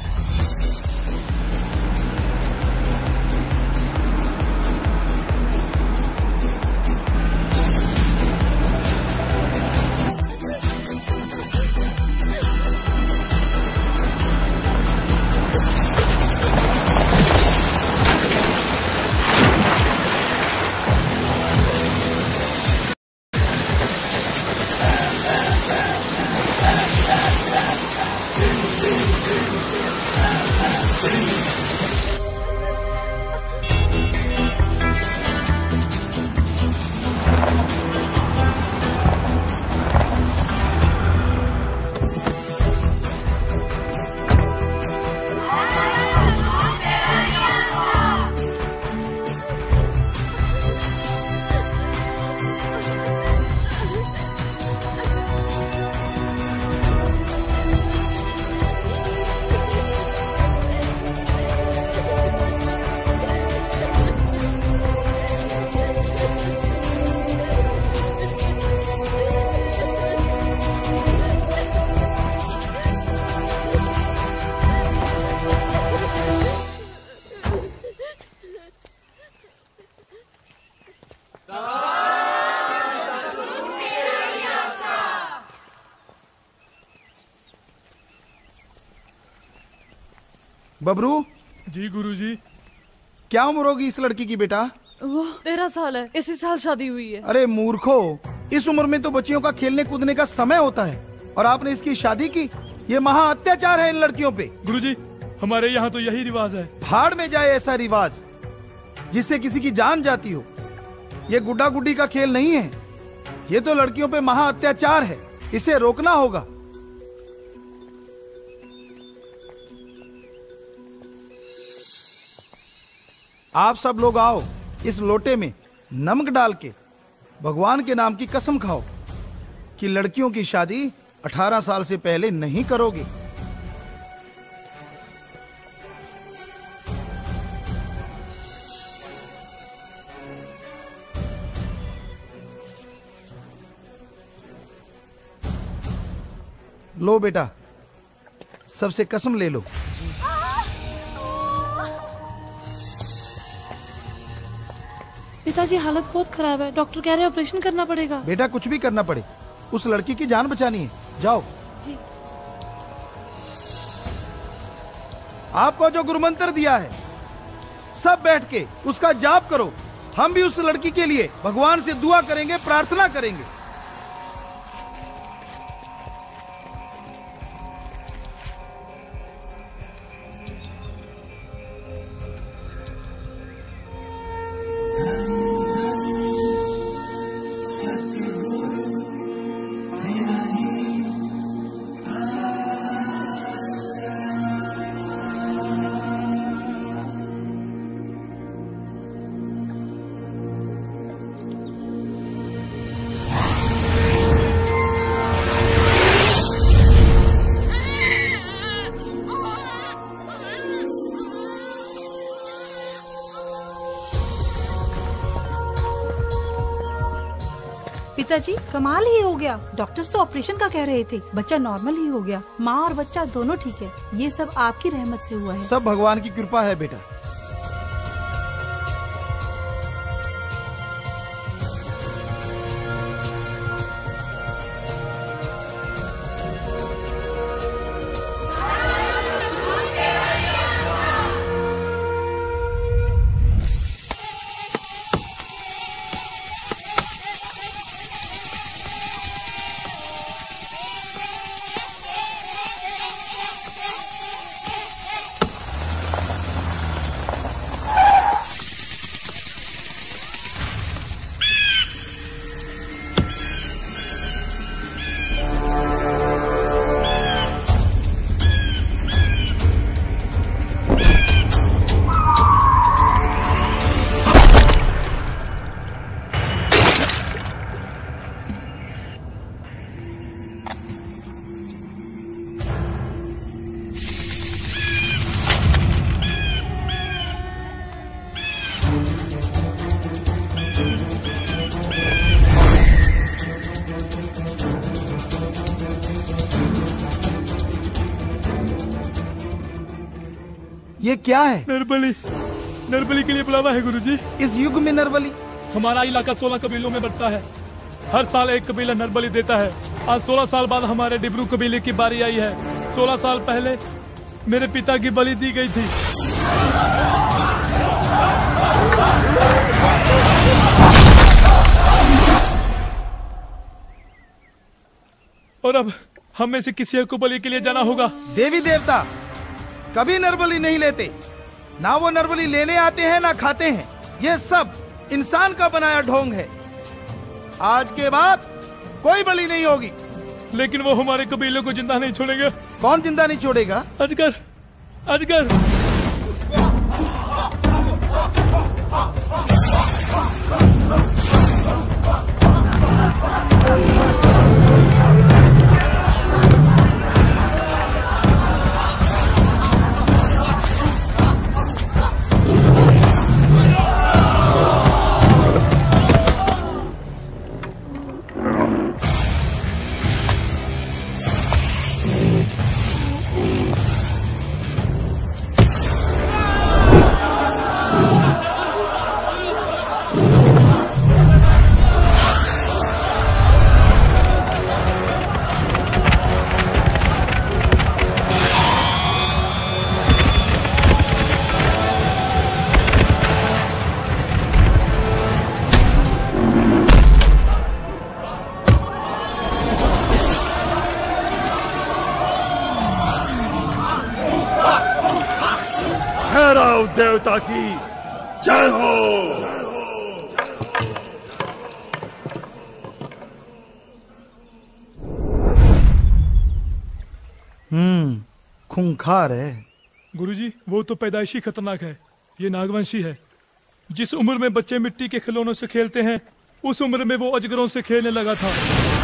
बबरू। जी गुरुजी। क्या उम्र होगी इस लड़की की बेटा? वो तेरह साल है, इसी साल शादी हुई है। अरे मूर्खो, इस उम्र में तो बच्चियों का खेलने कूदने का समय होता है, और आपने इसकी शादी की। ये महा अत्याचार है इन लड़कियों पे। गुरुजी, हमारे यहाँ तो यही रिवाज है। भाड़ में जाए ऐसा रिवाज जिससे किसी की जान जाती हो। ये गुड्डा गुड्डी का खेल नहीं है, ये तो लड़कियों पे महा अत्याचार है। इसे रोकना होगा। आप सब लोग आओ, इस लोटे में नमक डाल के भगवान के नाम की कसम खाओ कि लड़कियों की शादी अठारह साल से पहले नहीं करोगे। लो बेटा, सबसे कसम ले लो। पिताजी हालत बहुत खराब है, डॉक्टर कह रहे हैं ऑपरेशन करना पड़ेगा। बेटा कुछ भी करना पड़े, उस लड़की की जान बचानी है। जाओ। जी। आपको जो गुरुमंत्र दिया है, सब बैठ के उसका जाप करो। हम भी उस लड़की के लिए भगवान से दुआ करेंगे, प्रार्थना करेंगे। पिताजी कमाल ही हो गया, डॉक्टर्स तो ऑपरेशन का कह रहे थे, बच्चा नॉर्मल ही हो गया, माँ और बच्चा दोनों ठीक है। ये सब आपकी रहमत से हुआ है। सब भगवान की कृपा है बेटा। ये क्या है? नरबली, नरबली के लिए बुलावा है गुरुजी। इस युग में नरबली? हमारा इलाका सोलह कबीलों में बंटता है, हर साल एक कबीला नरबली देता है। आज सोलह साल बाद हमारे डिब्रू कबीले की बारी आई है। सोलह साल पहले मेरे पिता की बलि दी गई थी। और अब हम में से किसी को बलि के लिए जाना होगा। देवी देवता कभी नरबली नहीं लेते, ना वो नरबली लेने आते हैं ना खाते हैं। ये सब इंसान का बनाया ढोंग है। आज के बाद कोई बलि नहीं होगी। लेकिन वो हमारे कबीले को जिंदा नहीं छोड़ेंगे। कौन जिंदा नहीं छोड़ेगा? अजगर, अजगर। देवता की जय हो। हम्म, खूंखार है। गुरुजी, वो तो पैदाइशी खतरनाक है। ये नागवंशी है। जिस उम्र में बच्चे मिट्टी के खिलौनों से खेलते हैं, उस उम्र में वो अजगरों से खेलने लगा था।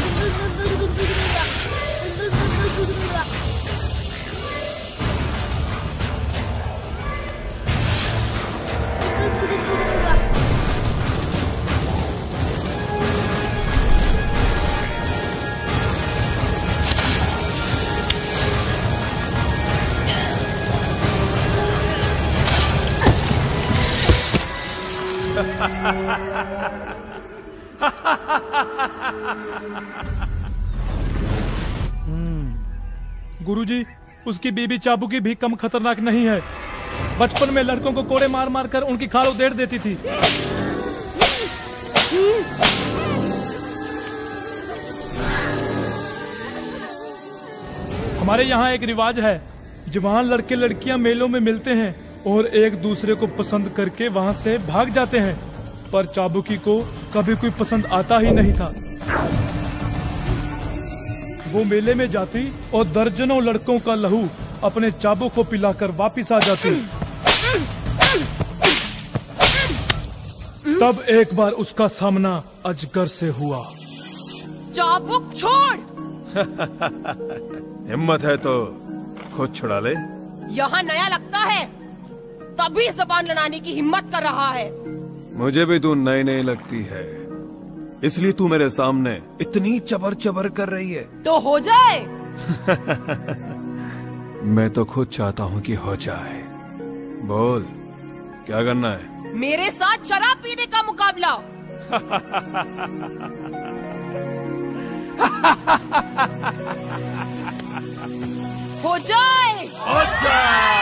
गुरुजी, उसकी बीबी चाबुकी भी कम खतरनाक नहीं है। बचपन में लड़कों को कोड़े मार मार कर उनकी खाल उधेड़ देती थी। हमारे यहाँ एक रिवाज है, जवान लड़के लड़कियां मेलों में मिलते हैं और एक दूसरे को पसंद करके वहाँ से भाग जाते हैं। पर चाबुकी को कभी कोई पसंद आता ही नहीं था। वो मेले में जाती और दर्जनों लड़कों का लहू अपने चाबुक को पिलाकर वापिस आ जाती। तब एक बार उसका सामना अजगर से हुआ। चाबुक छोड़। हिम्मत है तो खुद छुड़ा ले। यहाँ नया लगता है, तभी जबान लड़ाने की हिम्मत कर रहा है। मुझे भी तू नई नई लगती है, इसलिए तू मेरे सामने इतनी चबर चबर कर रही है। तो हो जाए। मैं तो खुद चाहता हूँ कि हो जाए। बोल क्या करना है? मेरे साथ शराब पीने का मुकाबला। हो जाए। हो जाए।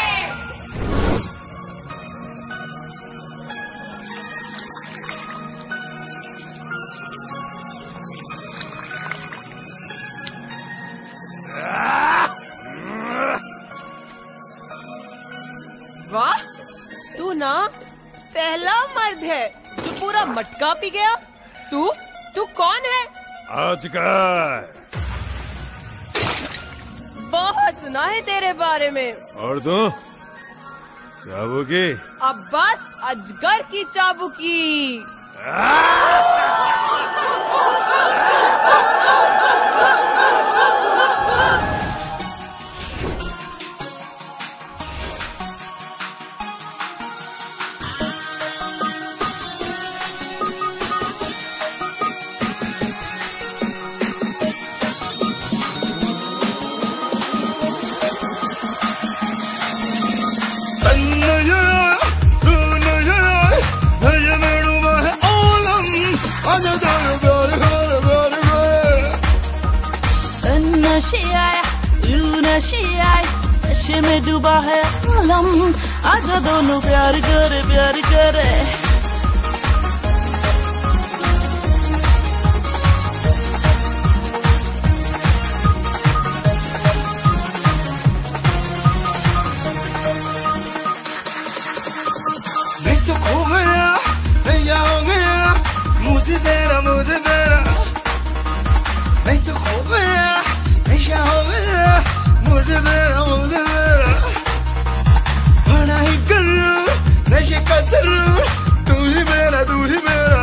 वाह, तू ना पहला मर्द है जो पूरा मटका पी गया। तू तू कौन है? अजगर। बहुत सुना है तेरे बारे में। और तू? चाबुकी? अब बस अजगर की चाबुकी। नशे में डूबा है आलम, आजा दोनों प्यार करे प्यार करे। मैं तो खो गया, भैया हो गया, मुझे तेरा मुझे तेरा। मैं तो खो गया, भैया हो गया, मुझे तेरा मुझे तेरा। बड़ा ही करूं नशे का सरूं, तू ही मेरा तू ही मेरा।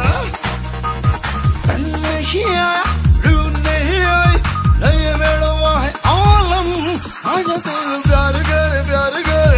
नशे आया रूह नहीं आई, नहीं मेरा वहाँ है आलम, आजा तू प्यार करे प्यार करे।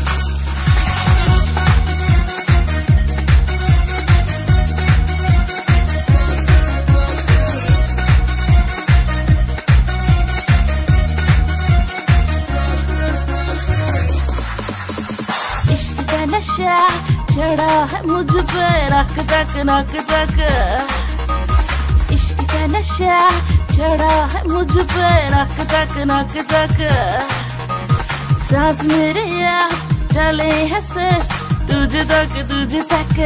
नशा चढ़ा है मुझ पे नक तक नक तक। इश्क का नशा चढ़ा है मुझ पे नक तक नक तक। सांस मेरे यार चले हंसे तुझे तक तुझे तक।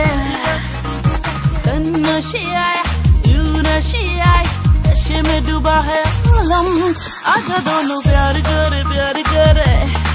नशे आया यू नशे आए, नशे में डूबा है आलम, आजा दोनों प्यार करे प्यार करे।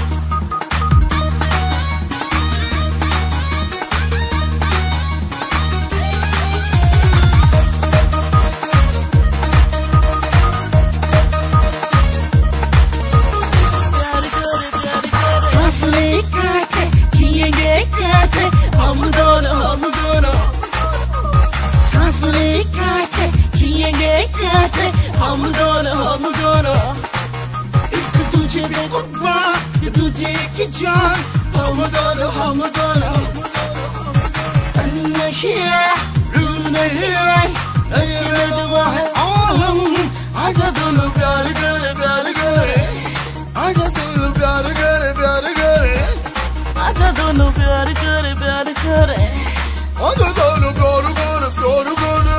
हम दोनों हम दोनों सांस लेकर जिएंगे कैसे, हम दोनों हम दोनों। एक दूजे के कुर्बान एक दूजे की जान, हम दोनों हम दोनों। नशे रूह नहीं आई, नशे में डूबा है आलम, आजा दोनों प्यार करे प्यार करे। आजा दोनों प्यार करे प्यार करे। आजा दोनों प्यार करे प्यार करे। आजा दोनों प्यार करे प्यार करे।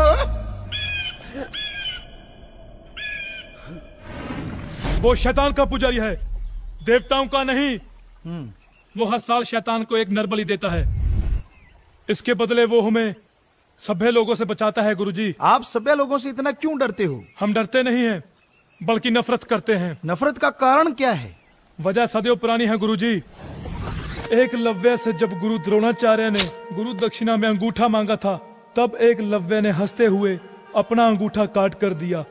वो शैतान का पुजारी है, देवताओं का नहीं। वो हर साल शैतान को एक नर बलि देता है। इसके बदले वो हमें सभ्य लोगों से बचाता है। गुरुजी, आप सभ्य लोगों से इतना क्यों डरते हो? हम डरते नहीं हैं, बल्कि नफरत करते हैं। नफरत का कारण क्या है? वजह सदियों पुरानी है गुरुजी। एक लव्य से जब गुरु द्रोणाचार्य ने गुरु दक्षिणा में अंगूठा मांगा था, तब एक लव्य ने हंसते हुए अपना अंगूठा काट कर दिया।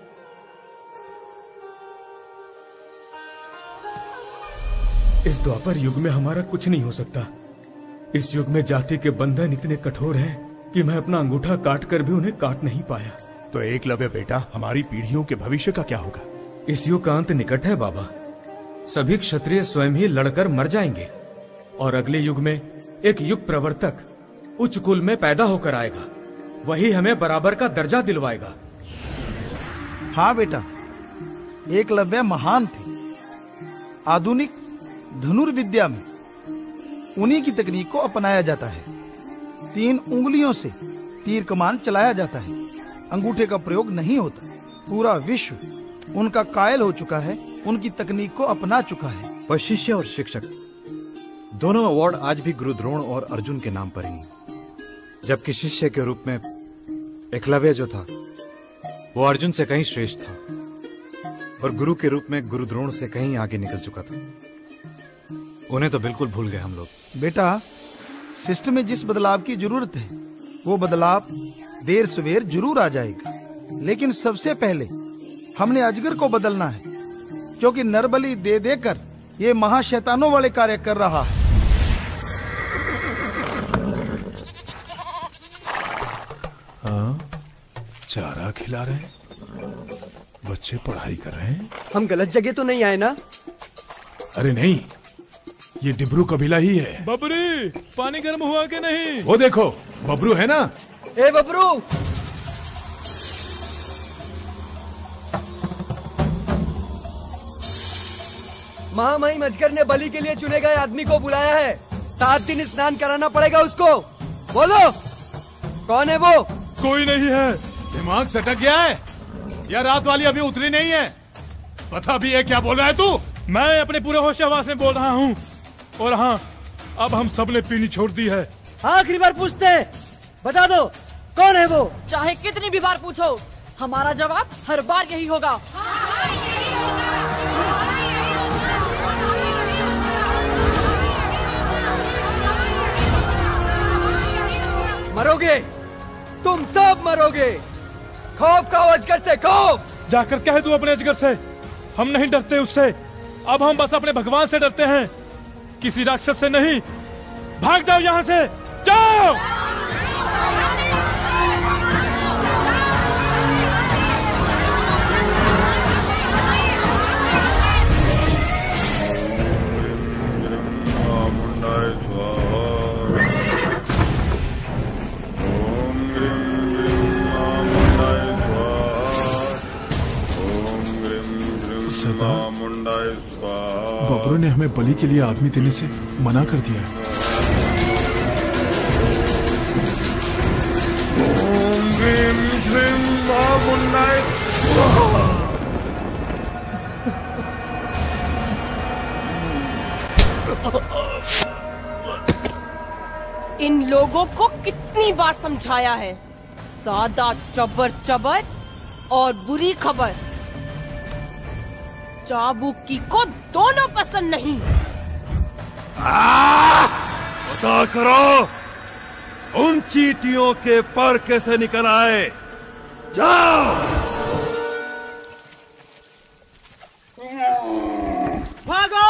इस द्वापर युग में हमारा कुछ नहीं हो सकता। इस युग में जाति के बंधन इतने कठोर हैं कि मैं अपना अंगूठा काट कर भी उन्हें काट नहीं पाया। तो एकलव्य बेटा, हमारी पीढ़ियों के भविष्य का क्या होगा? इस युग का अंत निकट है बाबा। सभी क्षत्रिय स्वयं ही लड़कर मर जाएंगे और अगले युग में एक युग प्रवर्तक उच्च कुल में पैदा होकर आएगा। वही हमें बराबर का दर्जा दिलवाएगा। हाँ बेटा, एकलव्य महान थे। आधुनिक धनुर्विद्या में उन्हीं की तकनीक को अपनाया जाता है। तीन उंगलियों से तीर कमान चलाया जाता है, अंगूठे का प्रयोग नहीं होता। पूरा विश्व उनका कायल हो चुका है, उनकी तकनीक को अपना चुका है। पर शिष्य और शिक्षक दोनों अवार्ड आज भी गुरु द्रोण और अर्जुन के नाम पर ही हैं। जबकि शिष्य के रूप में एकलव्य जो था वो अर्जुन से कहीं श्रेष्ठ था और गुरु के रूप में गुरु द्रोण से कहीं आगे निकल चुका था। उन्हें तो बिल्कुल भूल गए हम लोग। बेटा, सिस्टम में जिस बदलाव की जरूरत है वो बदलाव देर सवेर जरूर आ जाएगा, लेकिन सबसे पहले हमने अजगर को बदलना है, क्योंकि नरबली दे देकर ये महाशैतानों वाले कार्य कर रहा है। हाँ, चारा खिला रहे हैं, बच्चे पढ़ाई कर रहे हैं। हम गलत जगह तो नहीं आए ना? अरे नहीं, ये डिब्रू कबीला ही है। बबरी, पानी गर्म हुआ कि नहीं? वो देखो, बबरू है ना? ए बबरू! महामहिम अजगर ने बलि के लिए चुने गए आदमी को बुलाया है। सात दिन स्नान कराना पड़ेगा उसको। बोलो, कौन है वो? कोई नहीं है। दिमाग सटक गया है या रात वाली अभी उतरी नहीं है? पता भी है क्या बोल रहा है तू? मैं अपने पूरे होश हवास में बोल रहा हूँ। और हाँ, अब हम सब ने पीनी छोड़ दी है। आखिरी बार पूछते हैं, बता दो कौन है वो? चाहे कितनी भी बार पूछो, हमारा जवाब हर बार यही होगा। मरोगे, तुम सब मरोगे। खौफ खाओ अजगर से, खौफ। जाकर कह दो अपने अजगर से, हम नहीं डरते उससे। अब हम बस अपने भगवान से डरते हैं, किसी राक्षस से नहीं। भाग जाओ यहाँ से, जाओ। बबरू ने हमें बलि के लिए आदमी देने से मना कर दिया है। ओम ह्रीं श्रीं मामुंडाय इन लोगों को कितनी बार समझाया है, ज्यादा चबर चबर और बुरी खबर। चाबुकी को दोनों पसंद नहीं। पता करो उन चींटियों के पर कैसे निकल आए। जाओ। भागो!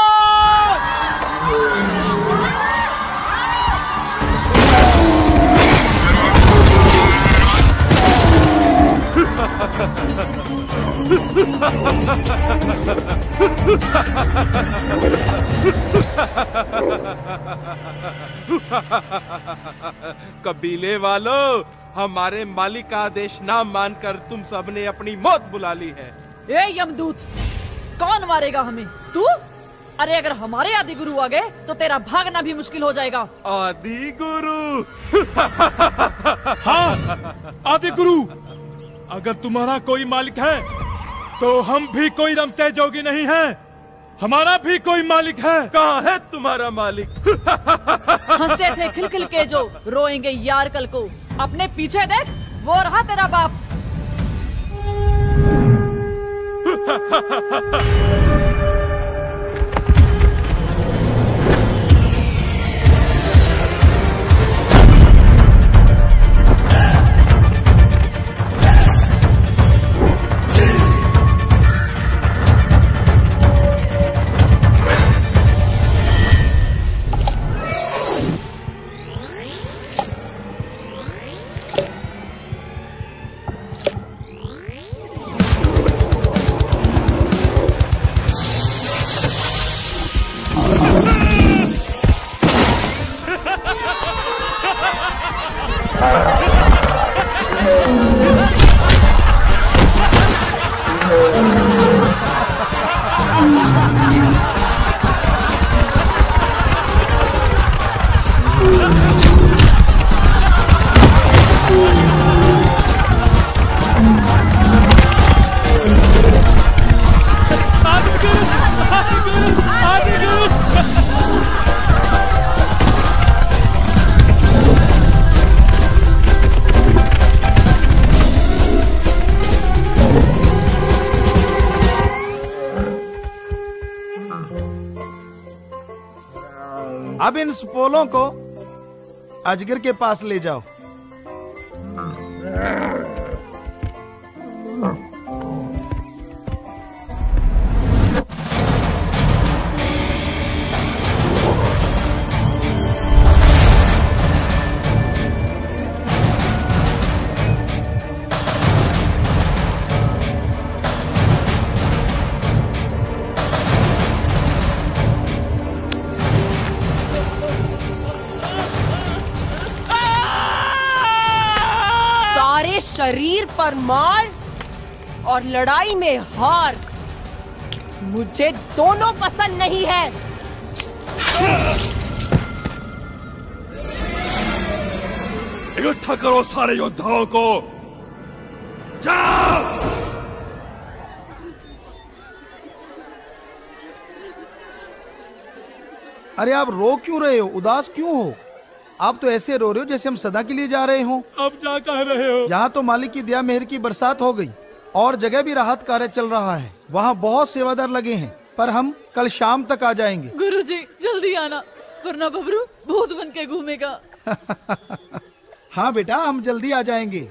कबीले वालों, हमारे मालिक का आदेश ना मानकर तुम सबने अपनी मौत बुला ली है। ए यमदूत, कौन मारेगा हमें? तू? अरे अगर हमारे आदि गुरु आ गए तो तेरा भागना भी मुश्किल हो जाएगा। आदि गुरु? हाँ, आदि गुरु। अगर तुम्हारा कोई मालिक है तो हम भी कोई रमते जोगी नहीं हैं। हमारा भी कोई मालिक है। कहाँ है तुम्हारा मालिक? हंसते थे खिल खिल के जो, रोएंगे यार कल को। अपने पीछे देख, वो रहा तेरा बाप। अब इन स्पोलों को अजगर के पास ले जाओ। शरीर पर मार और लड़ाई में हार, मुझे दोनों पसंद नहीं है। इकट्ठा करो सारे योद्धाओं को, जाओ। अरे आप रो क्यों रहे हो, उदास क्यों हो? आप तो ऐसे रो रहे हो जैसे हम सदा के लिए जा रहे हो। अब जा कह रहे हो? यहाँ तो मालिक की दया मेहर की बरसात हो गई और जगह भी राहत कार्य चल रहा है। वहाँ बहुत सेवादार लगे हैं, पर हम कल शाम तक आ जाएंगे। गुरुजी जल्दी आना, वरना बबरू भूत बन के घूमेगा। हाँ बेटा, हम जल्दी आ जाएंगे।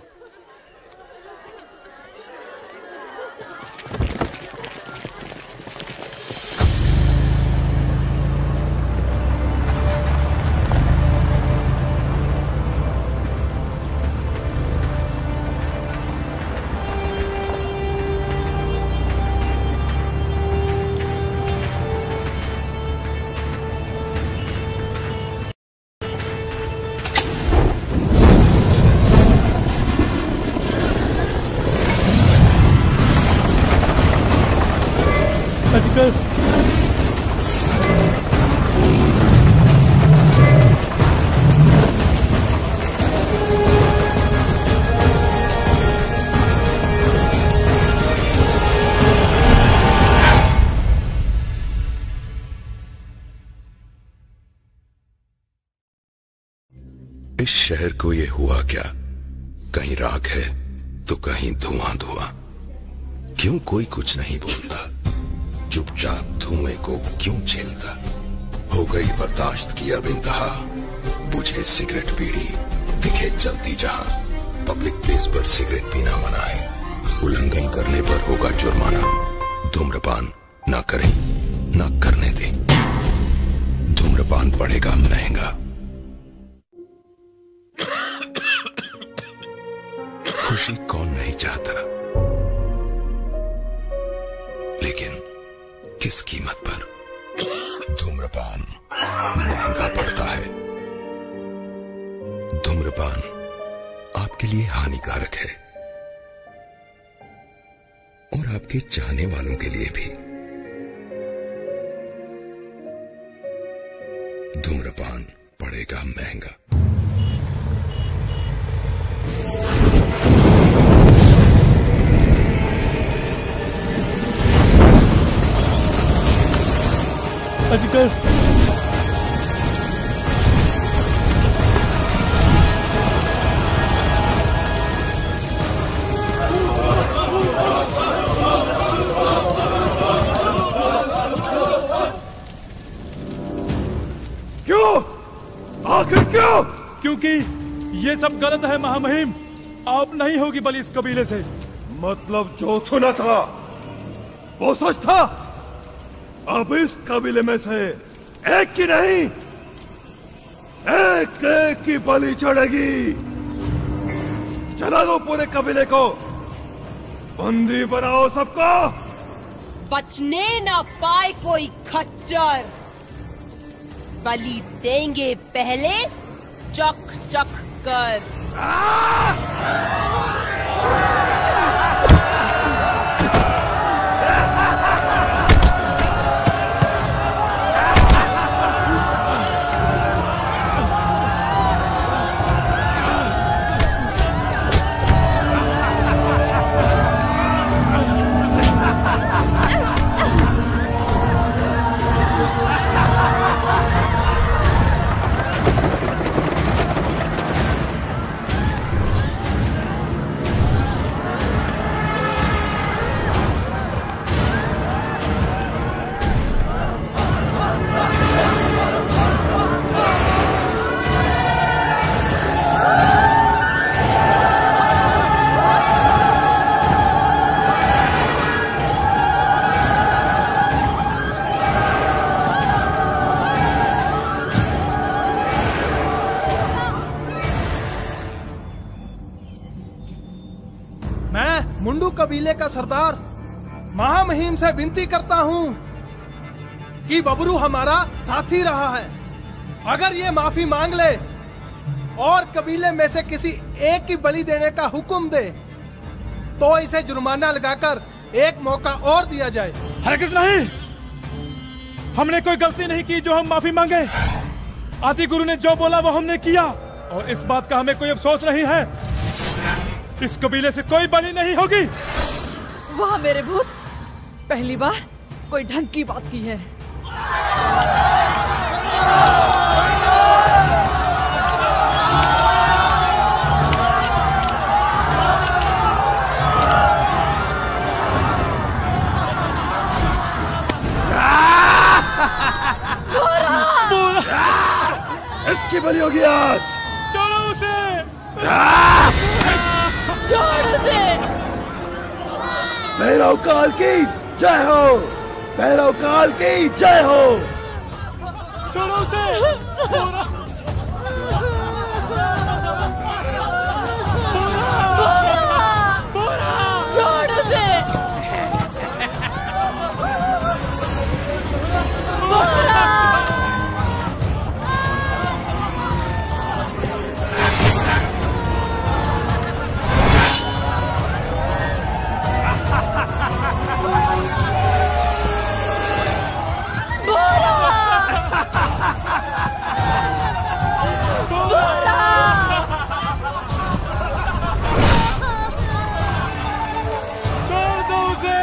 इस शहर को ये हुआ क्या? कहीं राख है तो कहीं धुआं धुआं। क्यों कोई कुछ नहीं बोलता? चुपचाप धुएं को क्यों झेलता? हो गई बर्दाश्त की अब इंतहा। बुझे सिगरेट बीड़ी दिखे जलती जहां। पब्लिक प्लेस पर सिगरेट पीना मना है, उल्लंघन करने पर होगा जुर्माना। धूम्रपान ना करें ना करने दें, धूम्रपान पड़ेगा महंगा। खुशी कौन नहीं चाहता, लेकिन किस कीमत पर? धूम्रपान महंगा पड़ता है। धूम्रपान आपके लिए हानिकारक है और आपके चाहने वालों के लिए भी। धूम्रपान पड़ेगा महंगा। अजगर, क्यों? आखिर क्यों? क्योंकि ये सब गलत है महामहिम। आप नहीं होगी बलि इस कबीले से। मतलब जो सुना था वो सच था? अब इस कबीले में से एक की नहीं, एक एक की बलि चढ़ेगी। चला लो पूरे कबीले को, बंदी बनाओ सबको। बचने ना पाए कोई खच्चर। बलि देंगे पहले चक चक कर। मुंडू कबीले का सरदार महामहिम से विनती करता हूँ कि बबरू हमारा साथी रहा है। अगर ये माफी मांग ले और कबीले में से किसी एक की बलि देने का हुक्म दे तो इसे जुर्माना लगाकर एक मौका और दिया जाए। हरगिज़ नहीं, हमने कोई गलती नहीं की जो हम माफी मांगे। आदि गुरु ने जो बोला वो हमने किया और इस बात का हमें कोई अफसोस नहीं है। इस कबीले से कोई बलि नहीं होगी। वाह मेरे भूत, पहली बार कोई ढंग की बात की है। इसकी बलि होगी आज। छोड़ो उसे, छोड़ उसे। भैरव काल की जय हो, भैरव काल की जय हो। छोड़ो उसे। छोड़ उसे। छोड़ दो उसे।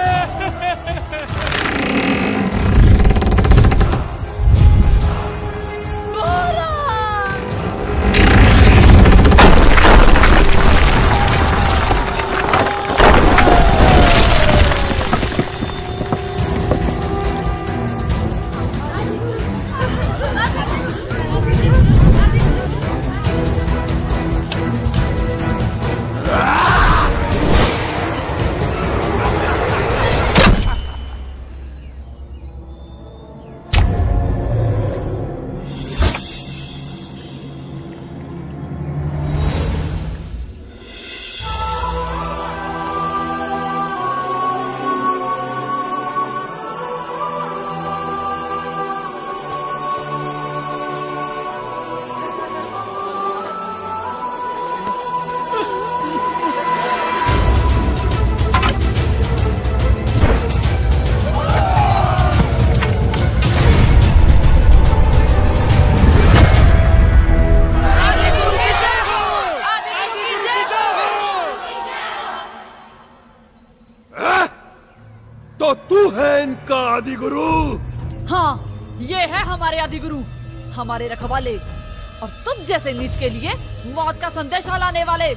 तो तू है इनका आदि गुरु? हाँ, ये है हमारे आदि गुरु, हमारे रखवाले और तुम जैसे नीच के लिए मौत का संदेशा लाने वाले।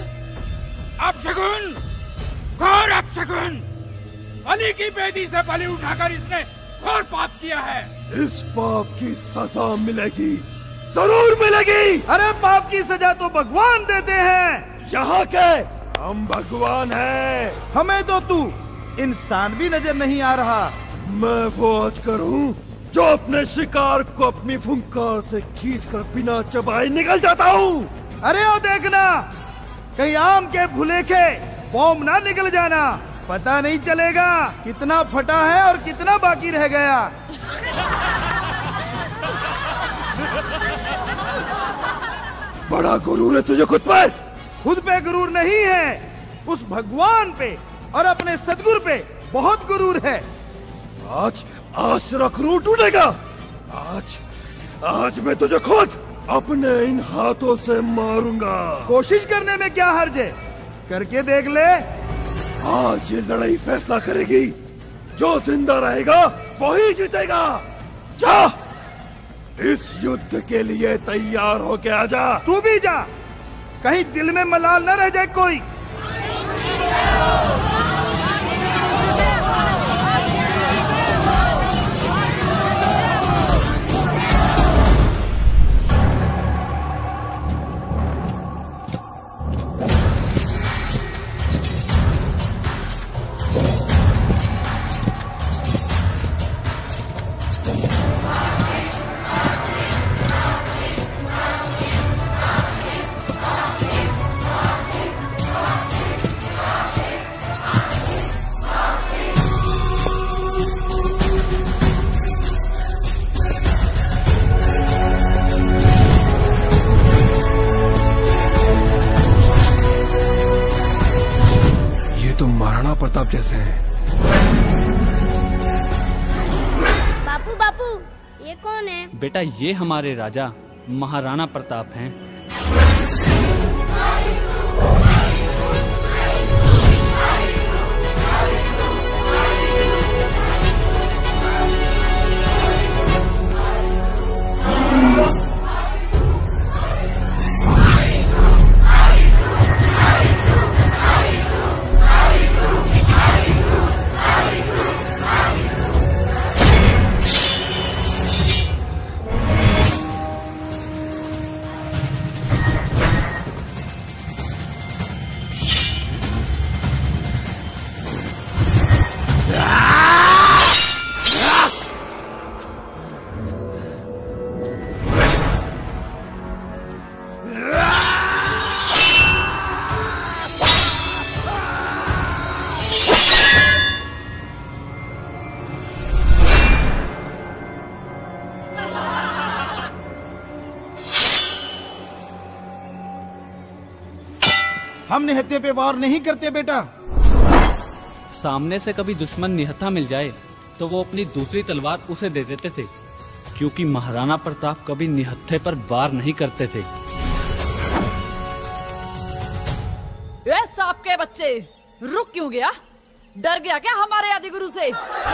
अपशगुन, घोर अपशगुन! अली की बेदी से बलि उठाकर इसने घोर पाप किया है। इस पाप की सजा मिलेगी, जरूर मिलेगी। अरे पाप की सजा तो भगवान देते हैं। यहाँ के हम भगवान हैं। हमें तो तू इंसान भी नजर नहीं आ रहा। मैं वो आज करूं जो अपने शिकार को अपनी फुंकार से खींचकर बिना चबाए निकल जाता हूँ। अरे ओ देखना, कहीं आम के भुलेखे फॉर्म ना निकल जाना। पता नहीं चलेगा कितना फटा है और कितना बाकी रह गया। बड़ा गुरूर है तुझे खुद पर। खुद पे गुरूर नहीं है, उस भगवान पे और अपने सदगुरु पे बहुत गुरूर है। आज आज तेरा क्रूर टूटेगा। आज आज मैं तुझे खुद अपने इन हाथों से मारूंगा। कोशिश करने में क्या हर्ज है, करके देख ले। आज ये लड़ाई फैसला करेगी, जो जिंदा रहेगा वही जीतेगा। जा, इस युद्ध के लिए तैयार होके आजा। तू भी जा, कहीं दिल में मलाल न रह जाए कोई। बेटा ये हमारे राजा महाराणा प्रताप हैं। हम निहत्थे पे वार नहीं करते बेटा। सामने से कभी दुश्मन निहत्था मिल जाए तो वो अपनी दूसरी तलवार उसे दे देते थे, क्योंकि महाराणा प्रताप कभी निहत्थे पर वार नहीं करते थे। ए सांप के बच्चे, रुक क्यों गया? डर गया क्या हमारे आदि गुरु से?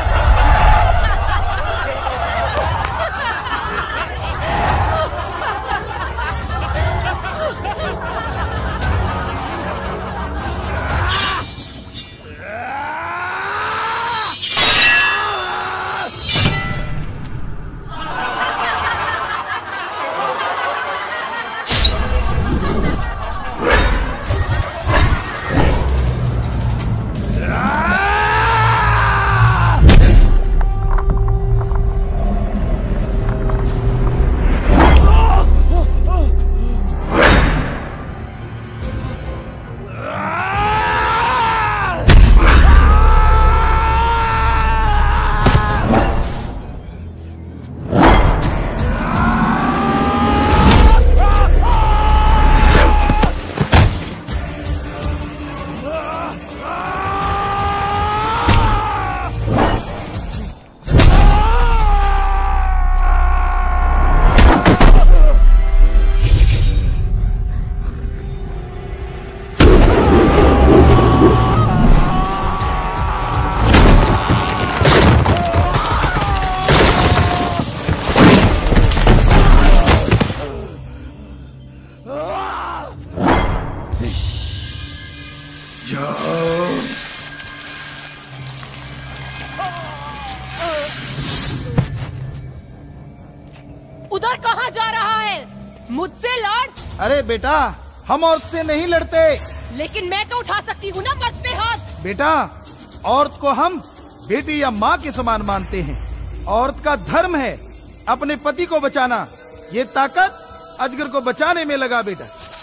उधर कहाँ जा रहा है? मुझसे लड़? अरे बेटा, हम औरत से नहीं लड़ते। लेकिन मैं तो उठा सकती हूँ ना मर्द पे हाथ। बेटा, औरत को हम बेटी या माँ के समान मानते हैं। औरत का धर्म है अपने पति को बचाना। ये ताकत अजगर को बचाने में लगा बेटा।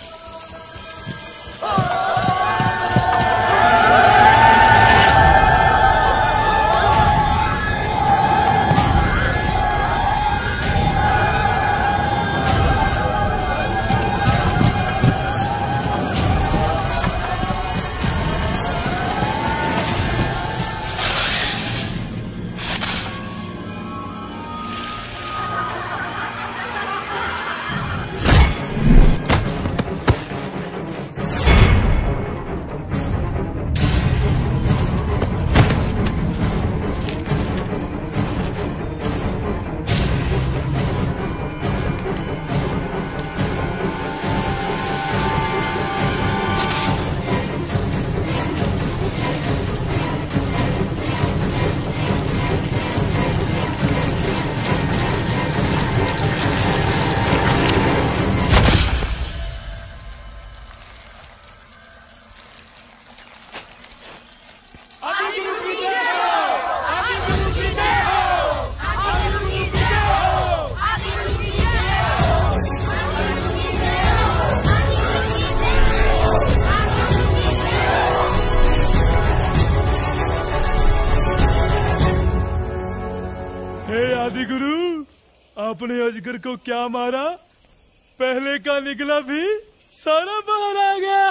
आपने अजगर को क्या मारा? पहले का निकला भी सारा बाहर आ गया।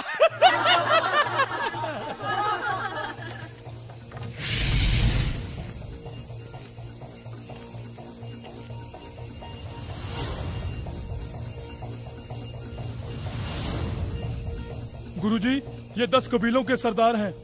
गुरुजी, ये दस कबीलों के सरदार हैं।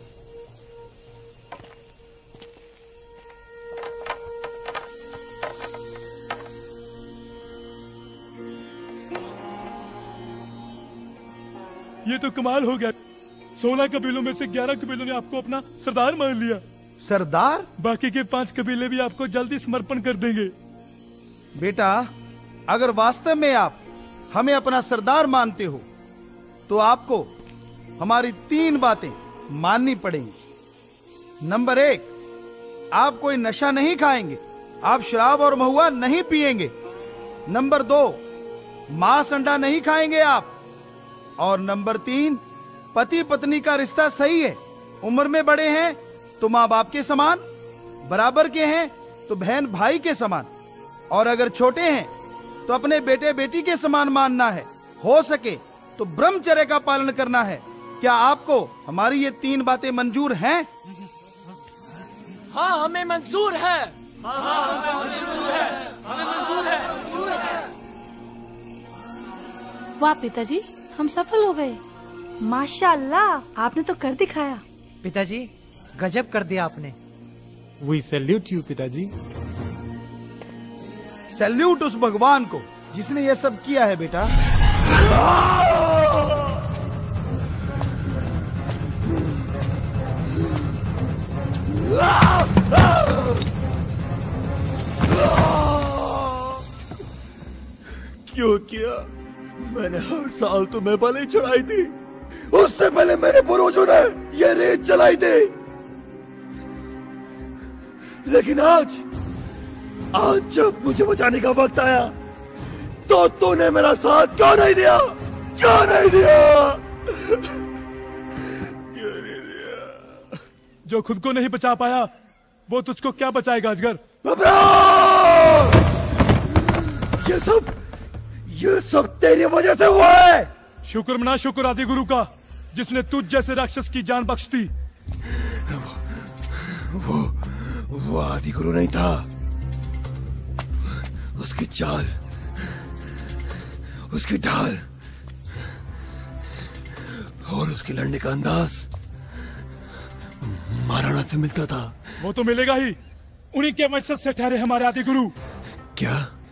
ये तो कमाल हो गया। सोलह कबीलों में से ग्यारह कबीलों ने आपको अपना सरदार मान लिया। सरदार? बाकी के पांच कबीले भी आपको जल्दी समर्पण कर देंगे। बेटा, अगर वास्तव में आप हमें अपना सरदार मानते हो तो आपको हमारी तीन बातें माननी पड़ेंगी। नंबर एक, आप कोई नशा नहीं खाएंगे, आप शराब और महुआ नहीं पिएंगे। नंबर दो, मांस अंडा नहीं खाएंगे आप। और नंबर तीन, पति पत्नी का रिश्ता सही है, उम्र में बड़े हैं तो माँ बाप के समान, बराबर के हैं तो बहन भाई के समान, और अगर छोटे हैं तो अपने बेटे बेटी के समान मानना है। हो सके तो ब्रह्मचर्य का पालन करना है। क्या आपको हमारी ये तीन बातें मंजूर हैं? हाँ, हमें मंजूर है। हाँ, हमें मंजूर है। हमें मंजूर है। वाह पिताजी, हम सफल हो गए। माशाल्लाह, आपने तो कर दिखाया। पिताजी, गजब कर दिया आपने। वी सैल्यूट यू पिताजी। सैल्यूट उस भगवान को जिसने ये सब किया है बेटा। क्यों किया? मैंने हर साल तुम्हें बलि चढ़ाई थी, उससे पहले मेरे पूर्वजों ने ये रेत जलाई थी। लेकिन आज आज जब मुझे बचाने का वक्त आया तो तूने मेरा साथ क्यों नहीं दिया? क्यों नहीं दिया? क्यों नहीं दिया? जो खुद को नहीं बचा पाया वो तुझको क्या बचाएगा अजगर? ये सब ये सब तेरी वजह से हुआ है। शुक्र मना शुक्र आदि गुरु का, जिसने तुझ जैसे राक्षस की जान बख्श दी। वो वो आदि गुरु नहीं था, उसकी चाल, उसकी ढाल और उसके लड़ने का अंदाज महाराणा से मिलता था। वो तो मिलेगा ही, उन्हीं के वंशज से ठहरे हमारे आदि गुरु। क्या?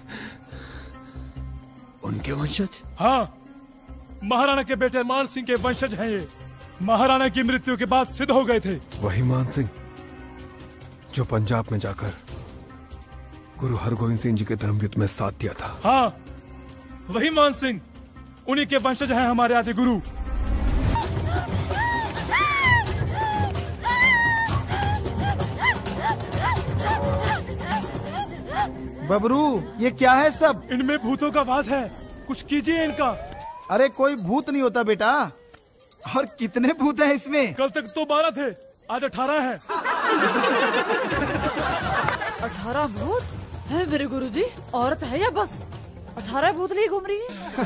उनके वंशज? हाँ, महाराणा के बेटे मान सिंह के वंशज हैं ये। महाराणा की मृत्यु के बाद सिद्ध हो गए थे। वही मान सिंह जो पंजाब में जाकर गुरु हरगोविंद सिंह जी के धर्म युद्ध में साथ दिया था। हाँ, वही मान सिंह, उन्हीं के वंशज हैं हमारे आदि गुरु। बबरू, ये क्या है सब? इनमें भूतों का वास है, कुछ कीजिए इनका। अरे कोई भूत नहीं होता बेटा। और कितने भूत हैं इसमें? कल तक तो बारह थे, आज अठारह हैं। अठारह भूत है मेरे गुरुजी? औरत है या बस अठारह भूत लिए घूम रही है?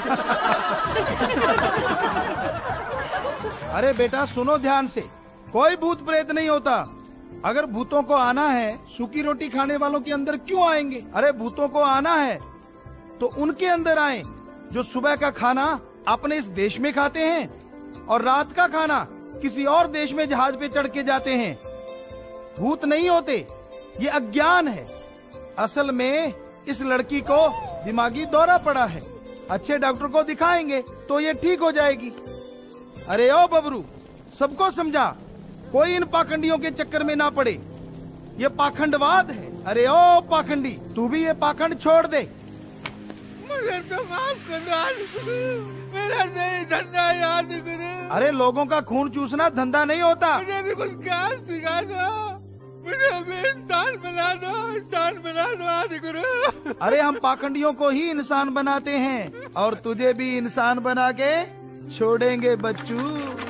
अरे बेटा सुनो ध्यान से, कोई भूत प्रेत नहीं होता। अगर भूतों को आना है, सूखी रोटी खाने वालों के अंदर क्यों आएंगे? अरे भूतों को आना है तो उनके अंदर आए जो सुबह का खाना अपने इस देश में खाते हैं और रात का खाना किसी और देश में जहाज पे चढ़ के जाते हैं। भूत नहीं होते, ये अज्ञान है। असल में इस लड़की को दिमागी दौरा पड़ा है, अच्छे डॉक्टर को दिखाएंगे तो ये ठीक हो जाएगी। अरे ओ बबरू, सबको समझा, कोई इन पाखंडियों के चक्कर में ना पड़े, ये पाखंडवाद है। अरे ओ पाखंडी, तू भी ये पाखंड छोड़ दे। मुझे तो माफ कर दो, मेरा नहीं धंधा याद करो। अरे लोगों का खून चूसना धंधा नहीं होता। मुझे भी कुछ ज्ञान सिखा दो, मुझे भी इंसान बना दो, इंसान बना दो आदि गुरु। अरे हम पाखंडियों को ही इंसान बनाते हैं और तुझे भी इंसान बना के छोड़ेंगे बच्चू।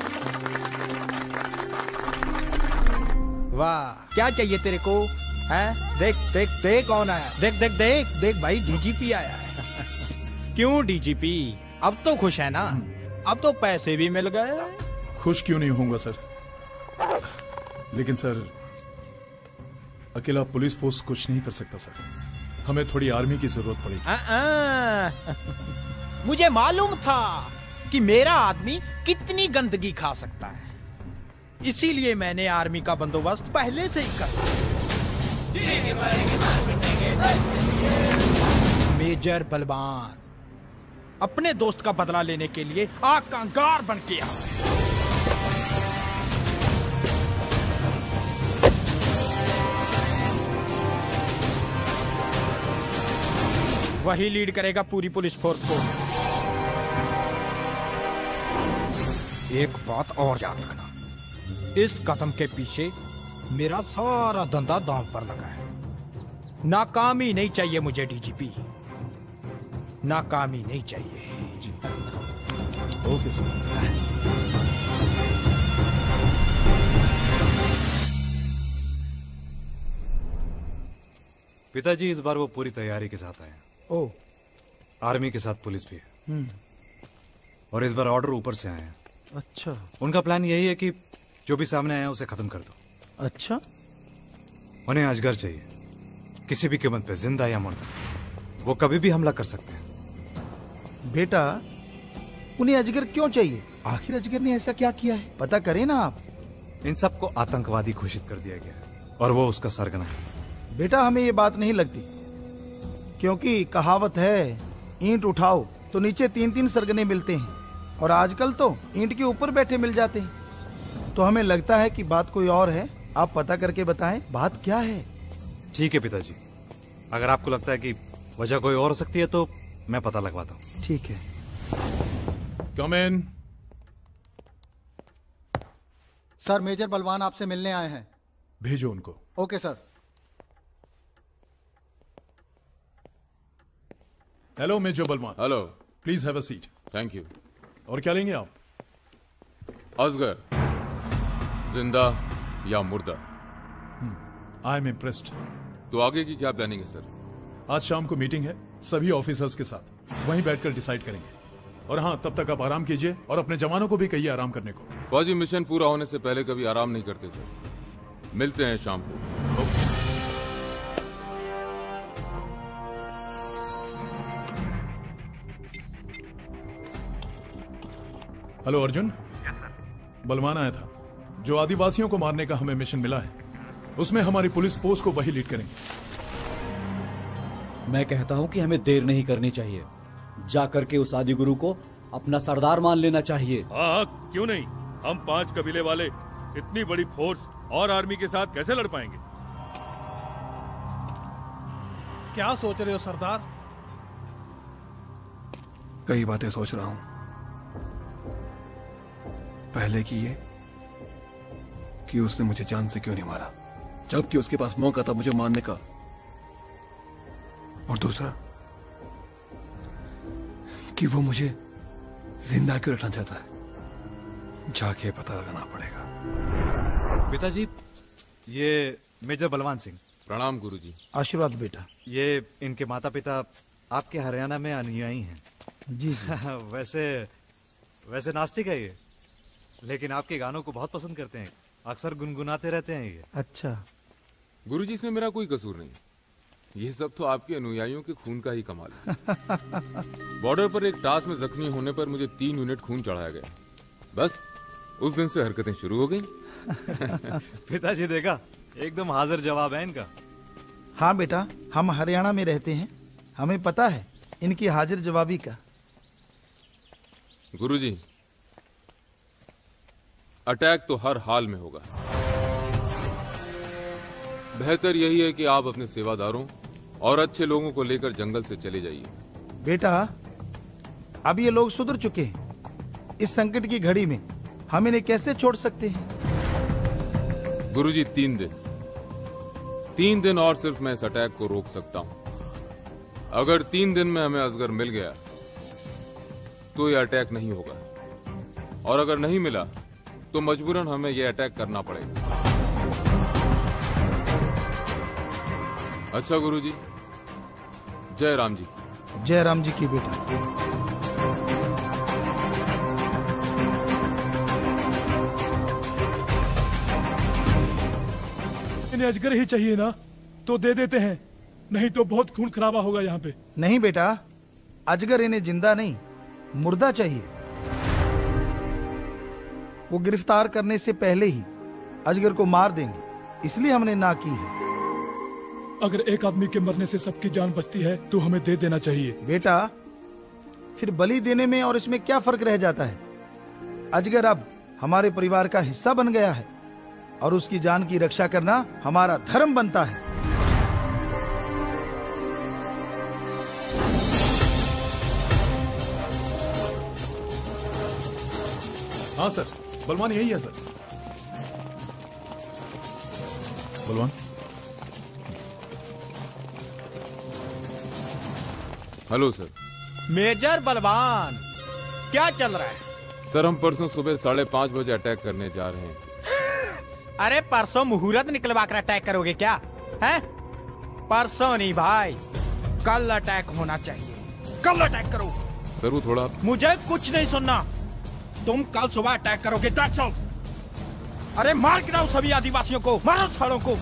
वाह, क्या चाहिए तेरे को? हैं? देख देख देख कौन आया, देख देख देख देख भाई, डीजीपी आया है। क्यों डीजीपी? अब तो खुश है ना? अब तो पैसे भी मिल गए। खुश क्यों नहीं होऊंगा सर, लेकिन सर अकेला पुलिस फोर्स कुछ नहीं कर सकता सर, हमें थोड़ी आर्मी की जरूरत पड़ेगी। आ, आ, मुझे मालूम था कि मेरा आदमी कितनी गंदगी खा सकता है। इसीलिए मैंने आर्मी का बंदोबस्त पहले से ही कर मेजर बलवान अपने दोस्त का बदला लेने के लिए आग का अंगार बन के आ वही लीड करेगा पूरी पुलिस फोर्स को। एक बात और याद रखना, इस कदम के पीछे मेरा सारा धंधा दांव पर लगा है। नाकामी नहीं चाहिए मुझे डीजीपी, नाकामी नहीं चाहिए। जी ओके सर। पिताजी इस बार वो पूरी तैयारी के साथ आए। ओ आर्मी के साथ पुलिस भी है। हम्म। और इस बार ऑर्डर ऊपर से आए हैं। अच्छा। उनका प्लान यही है कि जो भी सामने आया उसे खत्म कर दो। अच्छा। उन्हें अजगर चाहिए, किसी भी कीमत पे, जिंदा या मुर्दा। वो कभी भी हमला कर सकते हैं। बेटा, उन्हें अजगर क्यों चाहिए? आखिर अजगर ने ऐसा क्या किया है, पता करें ना आप। इन सबको आतंकवादी घोषित कर दिया गया है और वो उसका सरगना है। बेटा, हमें ये बात नहीं लगती, क्योंकि कहावत है ईंट उठाओ तो नीचे तीन तीन सरगने मिलते हैं, और आजकल तो ईंट के ऊपर बैठे मिल जाते हैं। तो हमें लगता है कि बात कोई और है। आप पता करके बताएं बात क्या है। ठीक है पिताजी, अगर आपको लगता है कि वजह कोई और हो सकती है तो मैं पता लगवाता हूँ। ठीक है। कम इन। सर, मेजर बलवान आपसे मिलने आए हैं। भेजो उनको। Okay sir. Hello major Balwan. Hello. Please have a seat. Thank you. और क्या लेंगे आप? अजगर, जिंदा या मुर्दा? I am impressed. तो आगे की क्या प्लानिंग है सर? आज शाम को मीटिंग है सभी ऑफिसर्स के साथ, वहीं बैठकर डिसाइड करेंगे। और हाँ, तब तक आप आराम कीजिए और अपने जवानों को भी कहिए आराम करने को। फौजी मिशन पूरा होने से पहले कभी आराम नहीं करते सर। मिलते हैं शाम को। हेलो अर्जुन। बलवान आया था। जो आदिवासियों को मारने का हमें मिशन मिला है, उसमें हमारी पुलिस फोर्स को वही लीड करेंगे। मैं कहता हूं कि हमें देर नहीं करनी चाहिए, जाकर के उस आदि गुरु को अपना सरदार मान लेना चाहिए। हाँ, क्यों नहीं? हम पांच कबीले वाले इतनी बड़ी फोर्स और आर्मी के साथ कैसे लड़ पाएंगे? क्या सोच रहे हो सरदार? कई बातें सोच रहा हूं। पहले की ये कि उसने मुझे जान से क्यों नहीं मारा, जबकि उसके पास मौका था मुझे मारने का। और दूसरा कि वो मुझे जिंदा क्यों रखना चाहता है, जाके पता लगाना पड़ेगा। पिताजी, ये मेजर बलवान सिंह। प्रणाम गुरुजी। आशीर्वाद बेटा। ये इनके माता पिता आपके हरियाणा में अनुयायी हैं। जी जी। वैसे वैसे नास्तिक है ये, लेकिन आपके गानों को बहुत पसंद करते हैं, अक्सर गुनगुनाते रहते हैं ये। अच्छा। गुरुजी, इसमें मेरा कोई कसूर नहीं, ये सब तो आपके अनुयायियों के खून का ही कमाल है। बॉर्डर पर एक टास में जख्मी होने पर मुझे तीन यूनिट खून चढ़ाया गया, बस उस दिन से हरकतें शुरू हो गई। पिताजी देखा, एकदम हाजिर जवाब है इनका। हाँ बेटा, हम हरियाणा में रहते हैं, हमें पता है इनकी हाजिर जवाबी का। गुरुजी, अटैक तो हर हाल में होगा। बेहतर यही है कि आप अपने सेवादारों और अच्छे लोगों को लेकर जंगल से चले जाइए। बेटा, अब ये लोग सुधर चुके हैं, इस संकट की घड़ी में हम इन्हें कैसे छोड़ सकते हैं? गुरुजी, तीन दिन तीन दिन और सिर्फ मैं इस अटैक को रोक सकता हूं। अगर तीन दिन में हमें अजगर मिल गया तो यह अटैक नहीं होगा, और अगर नहीं मिला तो मजबूरन हमें यह अटैक करना पड़ेगा। अच्छा गुरुजी, जय राम जी। जय राम जी की बेटा। इन्हें अजगर ही चाहिए ना, तो दे देते हैं, नहीं तो बहुत खून खराबा होगा यहाँ पे। नहीं बेटा, अजगर इन्हें जिंदा नहीं, मुर्दा चाहिए। वो गिरफ्तार करने से पहले ही अजगर को मार देंगे, इसलिए हमने ना की है। अगर एक आदमी के मरने से सबकी जान बचती है तो हमें दे देना चाहिए। बेटा, फिर बलि देने में और इसमें क्या फर्क रह जाता है? अजगर अब हमारे परिवार का हिस्सा बन गया है और उसकी जान की रक्षा करना हमारा धर्म बनता है। हाँ सर, बलवान यही है सर। बलवान। Hello sir. मेजर बलवान, क्या चल रहा है? सर, हम परसों सुबह साढ़े पाँच बजे अटैक करने जा रहे हैं। अरे परसों मुहूर्त निकलवा कर अटैक करोगे क्या? हैं? परसों नहीं भाई, कल अटैक होना चाहिए। कल अटैक करो। सर वो थोड़ा, मुझे कुछ नहीं सुनना। तुम कल सुबह अटैक करोगे, दैट्स ऑल। अरे मार गिराओ सभी आदिवासियों को, मारो सालों को।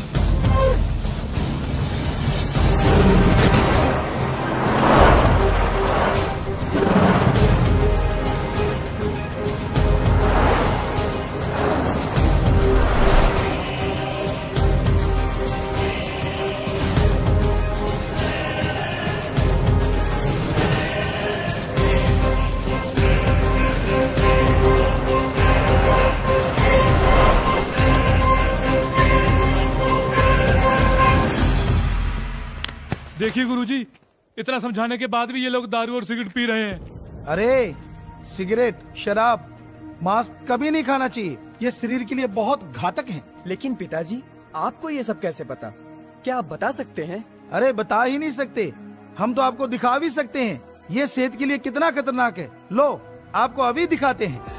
देखिए गुरुजी, इतना समझाने के बाद भी ये लोग दारू और सिगरेट पी रहे हैं। अरे सिगरेट, शराब, मांस कभी नहीं खाना चाहिए, ये शरीर के लिए बहुत घातक है। लेकिन पिताजी, आपको ये सब कैसे पता? क्या आप बता सकते हैं? अरे बता ही नहीं सकते, हम तो आपको दिखा भी सकते हैं ये सेहत के लिए कितना खतरनाक है। लो, आपको अभी दिखाते हैं।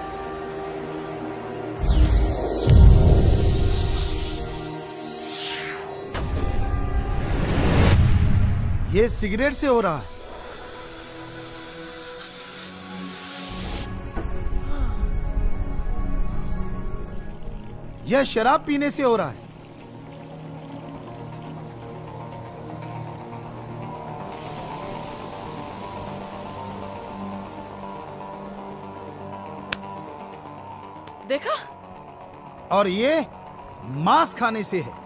ये सिगरेट से हो रहा है। यह शराब पीने से हो रहा है। देखा? और ये मांस खाने से है।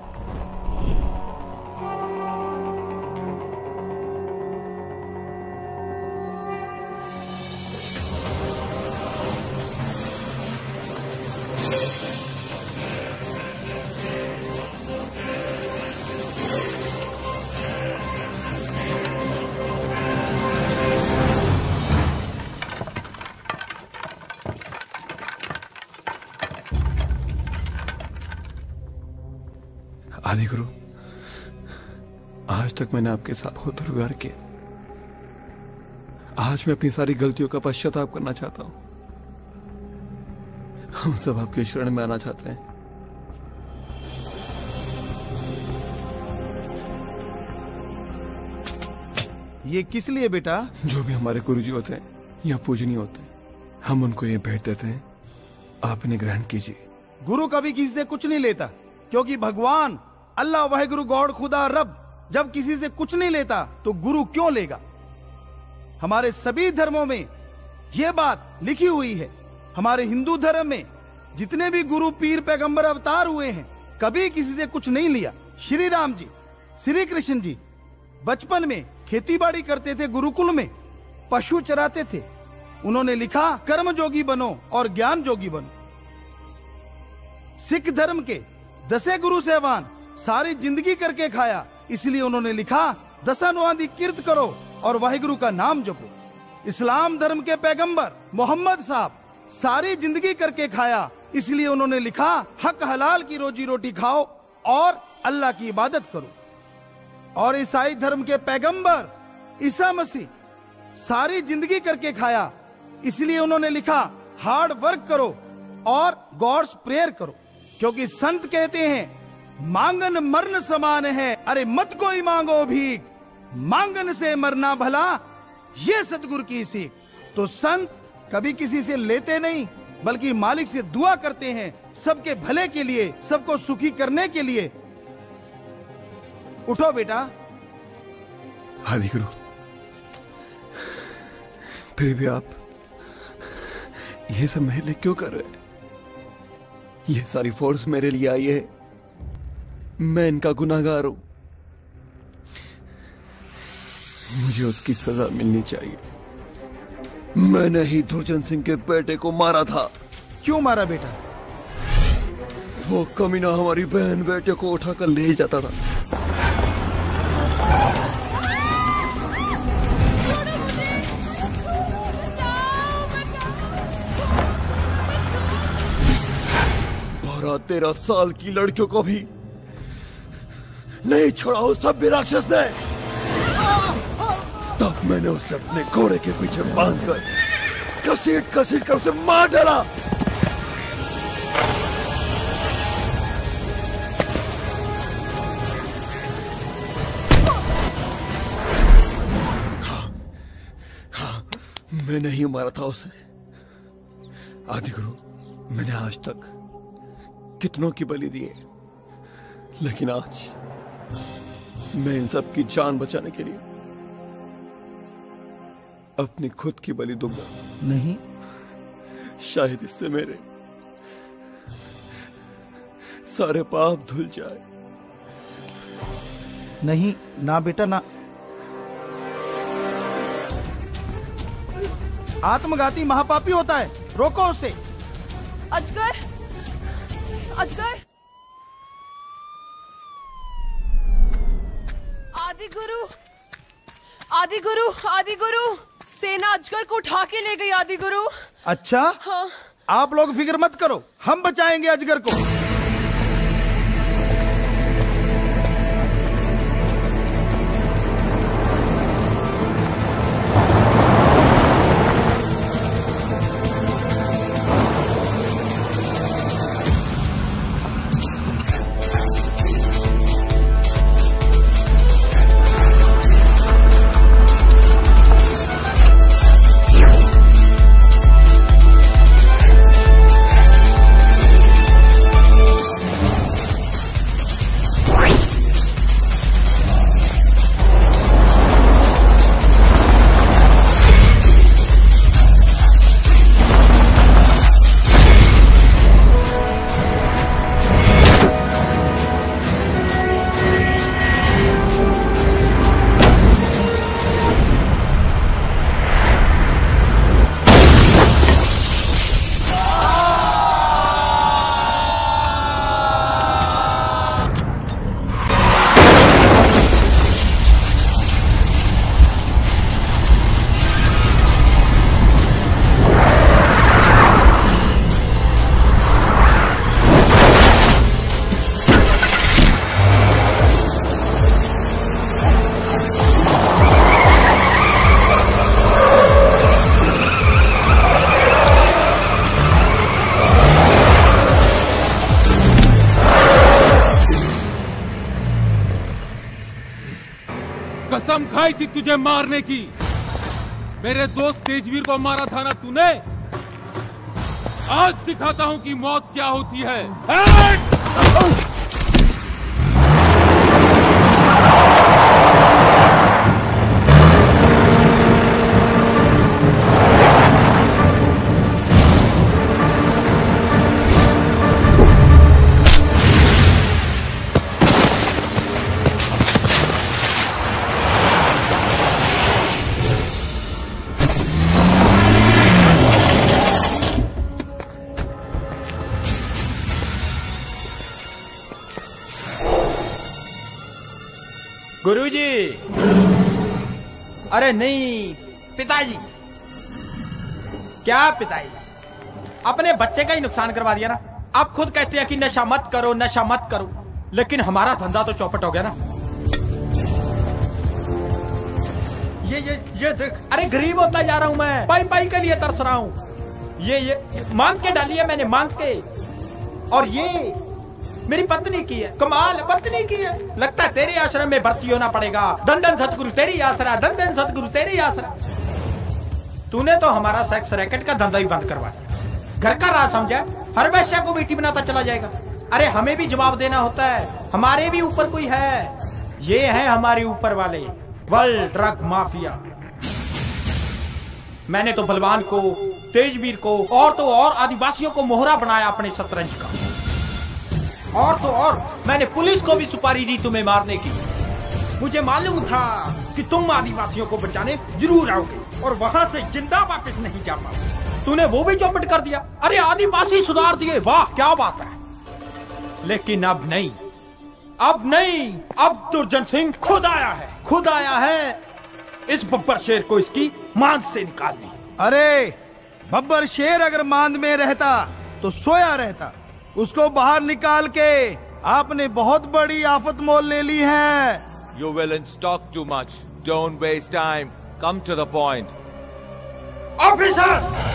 आदि गुरु, आज तक मैंने आपके साथ बहुत दुर्व्यवहार किया। आज मैं अपनी सारी गलतियों का पश्चाताप करना चाहता हूं। हम सब आपके शरण में आना चाहते हैं। ये किस लिए बेटा? जो भी हमारे गुरुजी होते हैं या पूजनीय होते हैं, हम उनको ये भेंट देते हैं, आप इन्हें ग्रहण कीजिए। गुरु कभी किसी से कुछ नहीं लेता, क्योंकि भगवान अल्लाह वाहिगुरु गॉड खुदा रब जब किसी से कुछ नहीं लेता तो गुरु क्यों लेगा? हमारे सभी धर्मों में यह बात लिखी हुई है। हमारे हिंदू धर्म में जितने भी गुरु पीर पैगंबर अवतार हुए हैं, कभी किसी से कुछ नहीं लिया। श्री राम जी, श्री कृष्ण जी बचपन में खेती बाड़ी करते थे, गुरुकुल में पशु चराते थे। उन्होंने लिखा कर्म जोगी बनो और ज्ञान जोगी बनो। सिख धर्म के दसे गुरु सहबान सारी जिंदगी करके खाया, इसलिए उन्होंने लिखा दसानुआदी कीर्त करो और वाहिगुरु का नाम जपो। इस्लाम धर्म के पैगंबर मोहम्मद साहब सारी जिंदगी करके खाया, इसलिए उन्होंने लिखा हक हलाल की रोजी रोटी खाओ और अल्लाह की इबादत करो। और ईसाई धर्म के पैगंबर ईसा मसीह सारी जिंदगी करके खाया, इसलिए उन्होंने लिखा हार्ड वर्क करो और गॉड्स प्रेयर करो, क्योंकि संत कहते हैं मांगन मरण समान है, अरे मत कोई मांगो भीख, मांगन से मरना भला, ये सतगुरु की सीख। तो संत कभी किसी से लेते नहीं, बल्कि मालिक से दुआ करते हैं, सबके भले के लिए, सबको सुखी करने के लिए। उठो बेटा। आदि गुरु, फिर भी आप ये सब मेरे लिए क्यों कर रहे हैं? ये सारी फोर्स मेरे लिए आई है, मैं इनका गुनाहगार हूं। मुझे उसकी सजा मिलनी चाहिए। मैंने ही दुर्जन सिंह के बेटे को मारा था। क्यों मारा बेटा? वो कमीना हमारी बहन बेटे को उठाकर ले ही जाता था। बारह तेरह साल की लड़कियों को भी नहीं छोड़ा उस सब भी राक्षस ने। तब मैंने उसे अपने घोड़े के पीछे बांधकर घसीट घसीट कर उसे मार डाला। मैंने ही मारा था उसे। आदि गुरु, मैंने आज तक कितनों की बलि दी है, लेकिन आज मैं इन सब की जान बचाने के लिए अपनी खुद की बलि दूंगा। नहीं, शायद इससे मेरे सारे पाप धुल जाए। नहीं ना बेटा ना। आत्मघाती महापापी होता है, रोको उसे। अजगर, अजगर, आदि गुरु, आदि गुरु, आदि गुरु, सेना अजगर को उठा के ले गई आदि गुरु। अच्छा, हाँ। आप लोग फिक्र मत करो, हम बचाएंगे अजगर को। कसम खाई थी तुझे मारने की। मेरे दोस्त तेजवीर को मारा था ना तूने। आज दिखाता हूं कि मौत क्या होती है। गुरुजी, अरे नहीं पिताजी। क्या पिताजी, अपने बच्चे का ही नुकसान करवा दिया ना। आप खुद कहते हैं कि नशा मत करो, नशा मत करो, लेकिन हमारा धंधा तो चौपट हो गया ना। ये ये ये देख, अरे गरीब होता जा रहा हूं मैं, पाई पाई के लिए तरस रहा हूं। ये ये मांग के डाली है मैंने, मांग के। और ये मेरी पत्नी की है, कमाल पत्नी की है। लगता है तेरे आश्रम में भर्ती होना पड़ेगा। धन धन सतगुरु तेरी आसरा, धन धन सतगुरु तेरी आसरा। तूने तो हमारा सेक्स रैकेट का धंधा ही बंद करवा दिया। घर का राज समझा, हर वैश्या को बेटी बनाता चला जाएगा। अरे हमें भी जवाब देना होता है, हमारे भी ऊपर कोई है। ये है हमारे ऊपर वाले, वर्ल्ड ड्रग माफिया। मैंने तो बलवान को, तेजवीर को और तो और आदिवासियों को मोहरा बनाया अपने शतरंज का। और तो और मैंने पुलिस को भी सुपारी दी तुम्हें मारने की। मुझे मालूम था कि तुम आदिवासियों को बचाने जरूर आओगे और वहां से जिंदा वापस नहीं जा पाओगे। तूने वो भी चौपट कर दिया। अरे आदिवासी सुधार दिए, वाह क्या बात है। लेकिन अब नहीं, अब नहीं, अब दुर्जन सिंह खुद आया है, खुद आया है इस बब्बर शेर को इसकी मांद से निकालने। अरे बब्बर शेर अगर मांद में रहता तो सोया रहता। उसको बाहर निकाल के आपने बहुत बड़ी आफत मोल ले ली है। You villains talk too much. Don't waste time. Come to the point. Officer!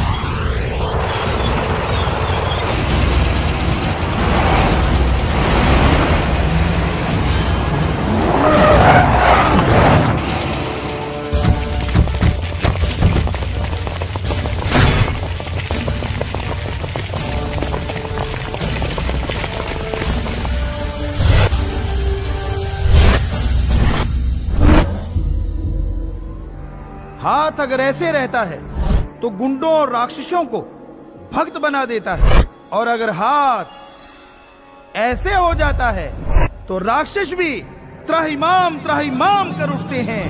हाथ अगर ऐसे रहता है तो गुंडों और राक्षसों को भक्त बना देता है, और अगर हाथ ऐसे हो जाता है तो राक्षस भी त्राहिमाम त्राहिमाम कर उठते हैं।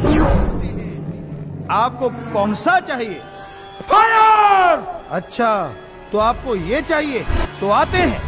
आपको कौन सा चाहिए? फायर! अच्छा, तो आपको ये चाहिए, तो आते हैं।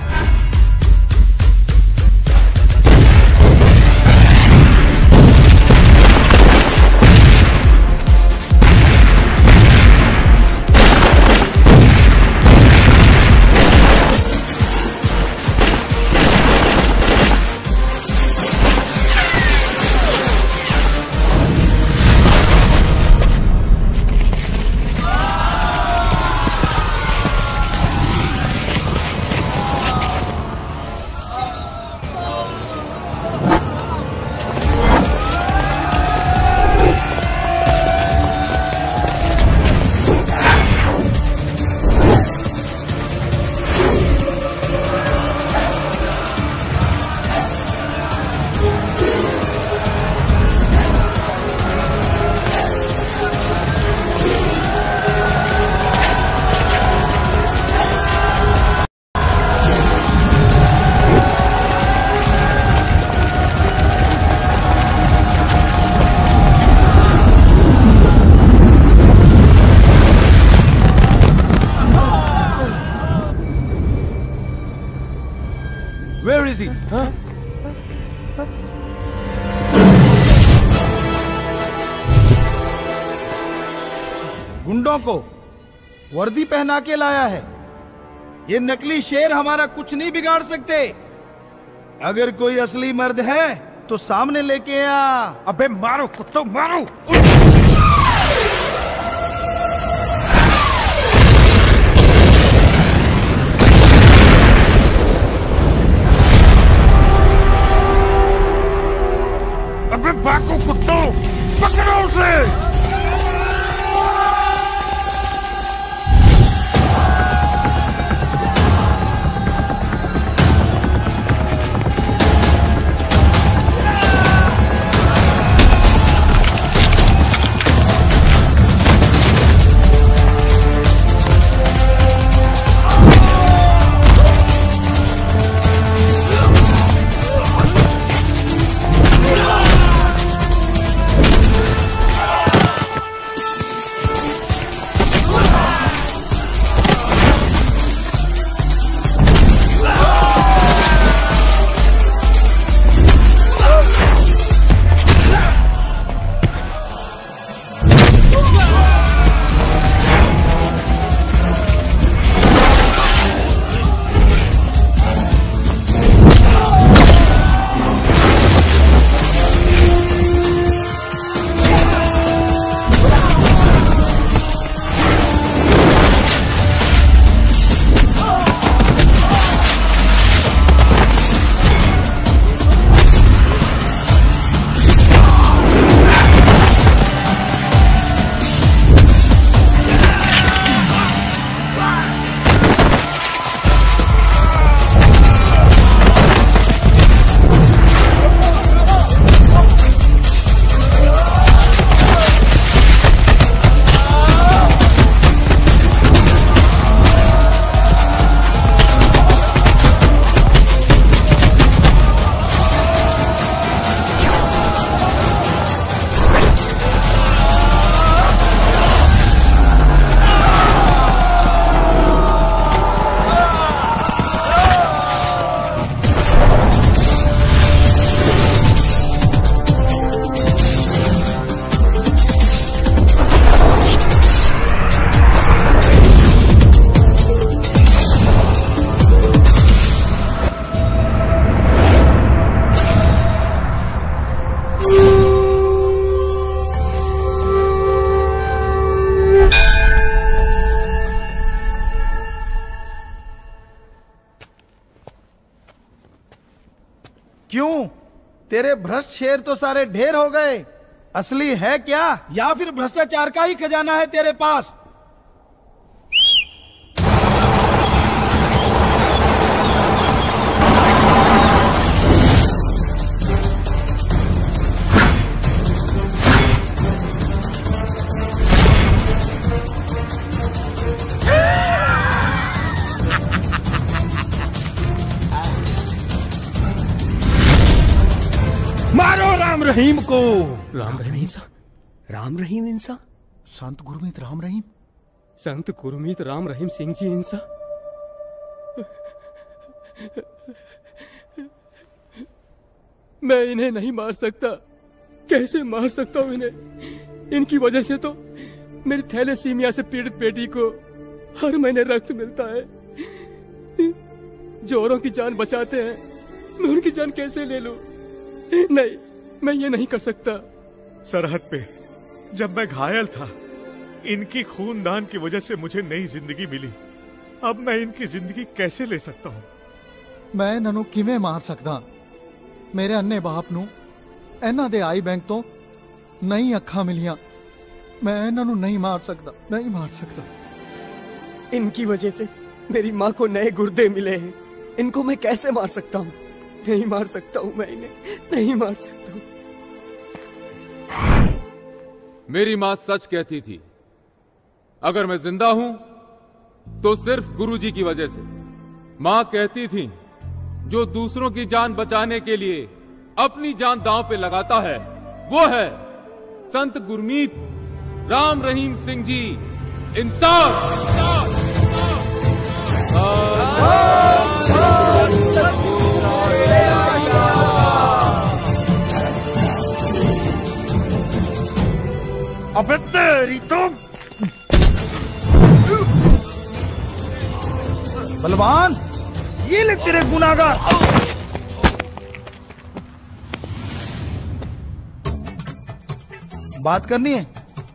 Where is he? Huh? गुंडों को वर्दी पहना के लाया है। ये नकली शेर हमारा कुछ नहीं बिगाड़ सकते। अगर कोई असली मर्द है तो सामने लेके आ। अबे मारो कुत्तों, मारो। अबे भागो कुत्तों, पकड़ो उसे। क्यों? तेरे भ्रष्ट शेर तो सारे ढेर हो गए। असली है क्या, या फिर भ्रष्टाचार का ही खजाना है तेरे पास? मारो राम रहीम को। राम रहीम इंसा, राम रहीम इंसा, संत गुरमीत राम रहीम, संत गुरमीत राम रहीम सिंह जी इंसा। मैं इन्हें नहीं मार सकता। कैसे मार सकता हूं इन्हें? इनकी वजह से तो मेरी थैलेसीमिया से पीड़ित बेटी को हर महीने रक्त मिलता है। जो औरों की जान बचाते हैं, मैं उनकी जान कैसे ले लूं? नहीं, मैं ये नहीं कर सकता। सरहद पे जब मैं घायल था, इनकी खूनदान की वजह से मुझे नई जिंदगी मिली। अब मैं इनकी जिंदगी कैसे ले सकता हूँ? मैं इन्हों किवें मार सकदा? मेरे अन्ने बाप नू इन्हां दे आई बैंक तो नई अखा मिलियां। मैं इन्हों नहीं मार सकता, नहीं मार सकता। इनकी वजह से मेरी माँ को नए गुर्दे मिले हैं। इनको मैं कैसे मार सकता हूँ? नहीं मार सकता हूँ मैं इन्हें, नहीं मार सकता हूँ। मेरी मां सच कहती थी, अगर मैं जिंदा हूं तो सिर्फ गुरुजी की वजह से। मां कहती थी, जो दूसरों की जान बचाने के लिए अपनी जान दांव पे लगाता है, वो है संत गुरमीत राम रहीम सिंह जी इंसान। अबे तेरी तो बलवान, ये ले तेरे गुनाहगार। बात करनी है?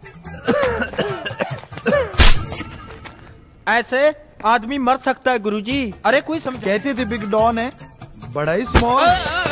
ऐसे आदमी मर सकता है गुरुजी। अरे कोई समझ। कहते थे बिग डॉन है, बड़ा ही स्मॉल।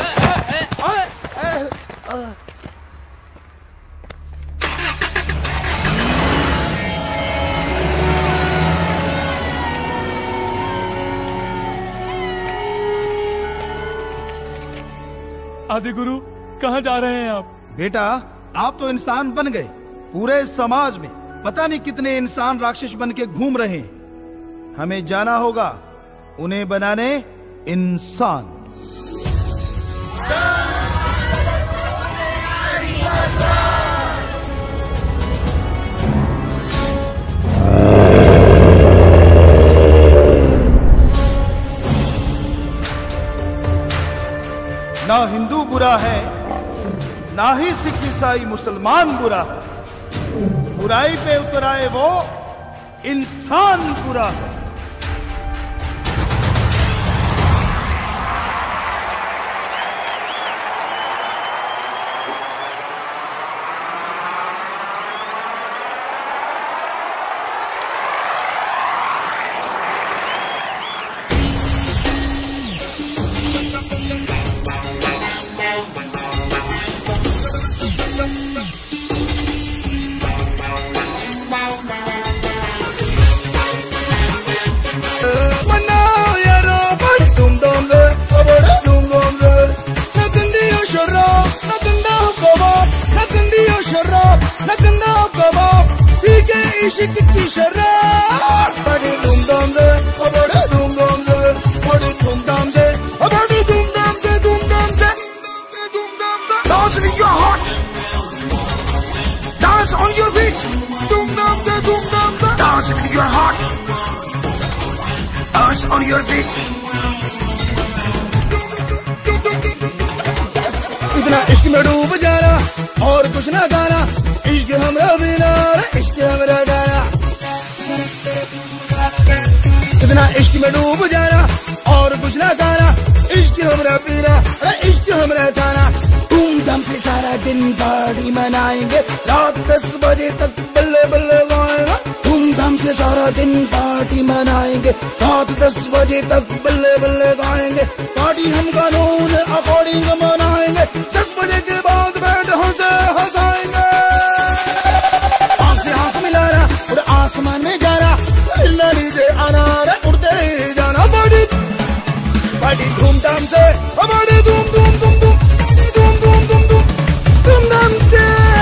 आदि गुरु, कहाँ जा रहे हैं आप? बेटा, आप तो इंसान बन गए। पूरे समाज में पता नहीं कितने इंसान राक्षस बन के घूम रहे हैं। हमें जाना होगा उन्हें बनाने इंसान। ना हिंदू बुरा है, ना ही सिख ईसाई मुसलमान बुरा है। बुराई पे उतर आए वो इंसान बुरा है। इश्क की शराब बड़ी धूमधाम से, बड़ी धूमधाम से, बड़ी धूमधाम से, बड़ी धूमधाम से, धूमधाम से, धूमधाम से। Dance in your heart, dance on your feet, धूमधाम से, धूमधाम से। Dance in your heart, dance on your feet। इतना इश्क में डूब जाना और कुछ ना गाना, इश्क हमरा बिना, इश्क हमरा गाना। इतना इश्क में डूब जाना और कुछ ना गाना, इश्क हमरा पीना, इश्क हमरा गाना। धूमधाम से सारा दिन पार्टी मनाएंगे, रात दस बजे तक बल्ले बल्ले गाएंगे। धूमधाम इसलिए सारा दिन पार्टी मनाएंगे, रात दस बजे तक बल्ले बल्ले गाएंगे। पार्टी हम कानून अकॉर्डिंग मनाएंगे, दस बजे के बाद बैठ हंसे हंसाएंगे। आंख से आंख मिलाना और आसमान में जाना, नदी से अनार उड़ते जाना। पार्टी पार्टी धूमधाम से, हमारी धूम धूम धूम धूम धूम धूम धूम धूम धूमधाम से।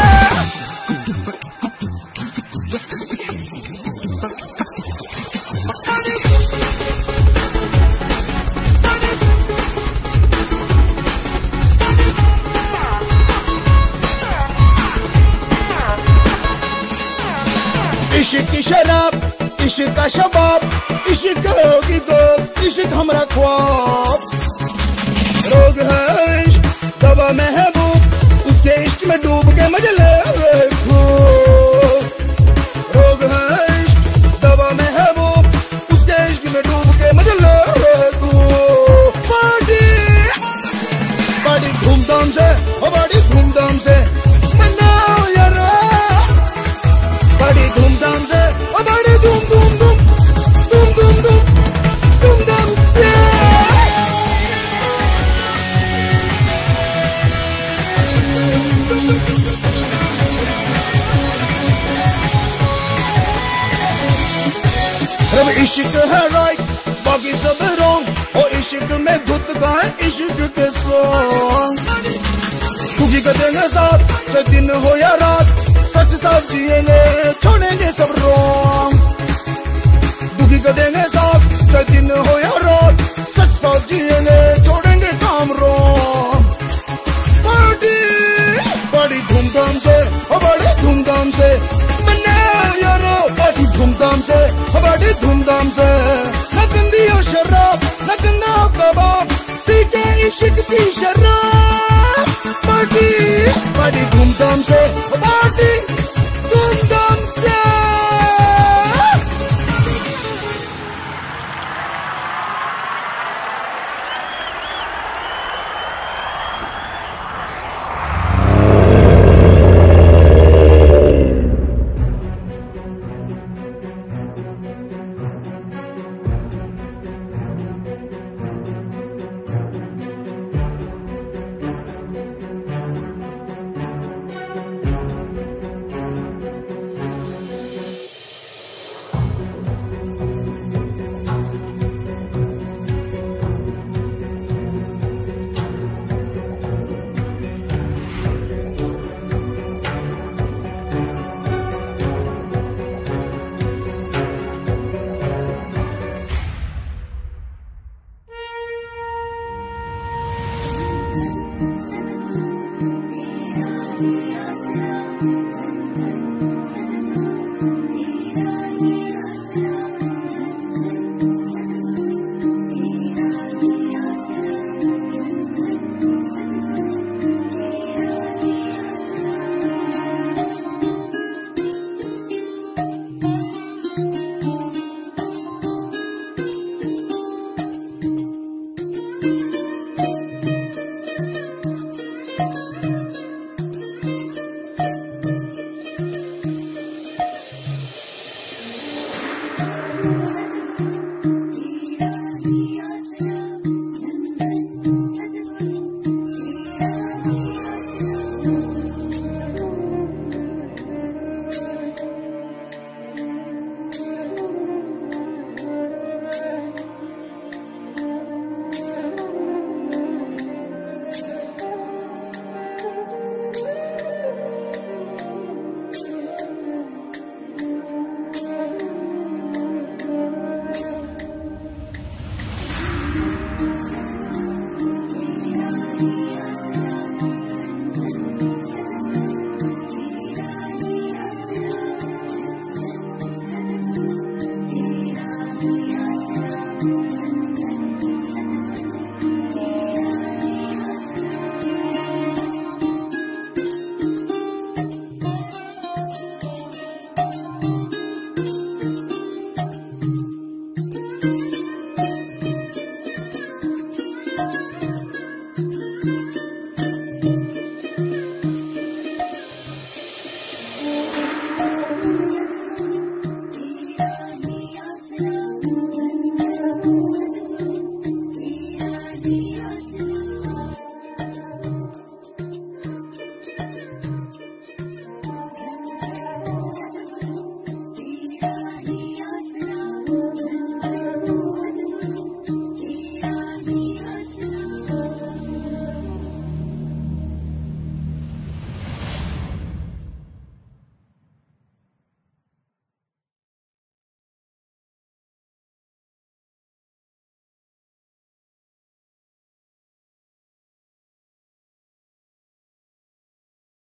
इश्क की शराब, इश्क का शबाब, इश्क होगी गो, इश्क हमारा ख्वाब। रोग है इश्क, दवा महबूब, उसके इश्क में डूब के मजे ले खूब। रोग है इश्क, दवा महबूब, उसके इश्क में डूब के मजे ले खूब। पार्टी पार्टी धूमधाम से, पार्टी धूमधाम से मनाओ यार। पार्टी धूमधाम से, पार्टी धूम धूम धूम धूम धूम धूम धूमधाम से। रब इश्क है राइट, बाकी सब रॉन्ग। और इश्क में धुत गाए इश्क के सॉन्ग। खुशी कर देंगे साथ, चाहे दिन हो या रात, सच साथ जिएंगे छोड़ेंगे सब रॉन्ग। दुखी कर देंगे साथ, चाहे दिन हो या रात, सच साथ जिएंगे छोड़ेंगे काम रॉन्ग। पार्टी पार्टी धूमधाम से, बड़ी धूमधाम से मनाओ यारो। पार्टी धूमधाम से, बड़ी धूमधाम से। न गंदी हो शराब, न गंदा हो कबाब, पी के इश्क की शराब। पार्टी पार्टी धूमधाम से,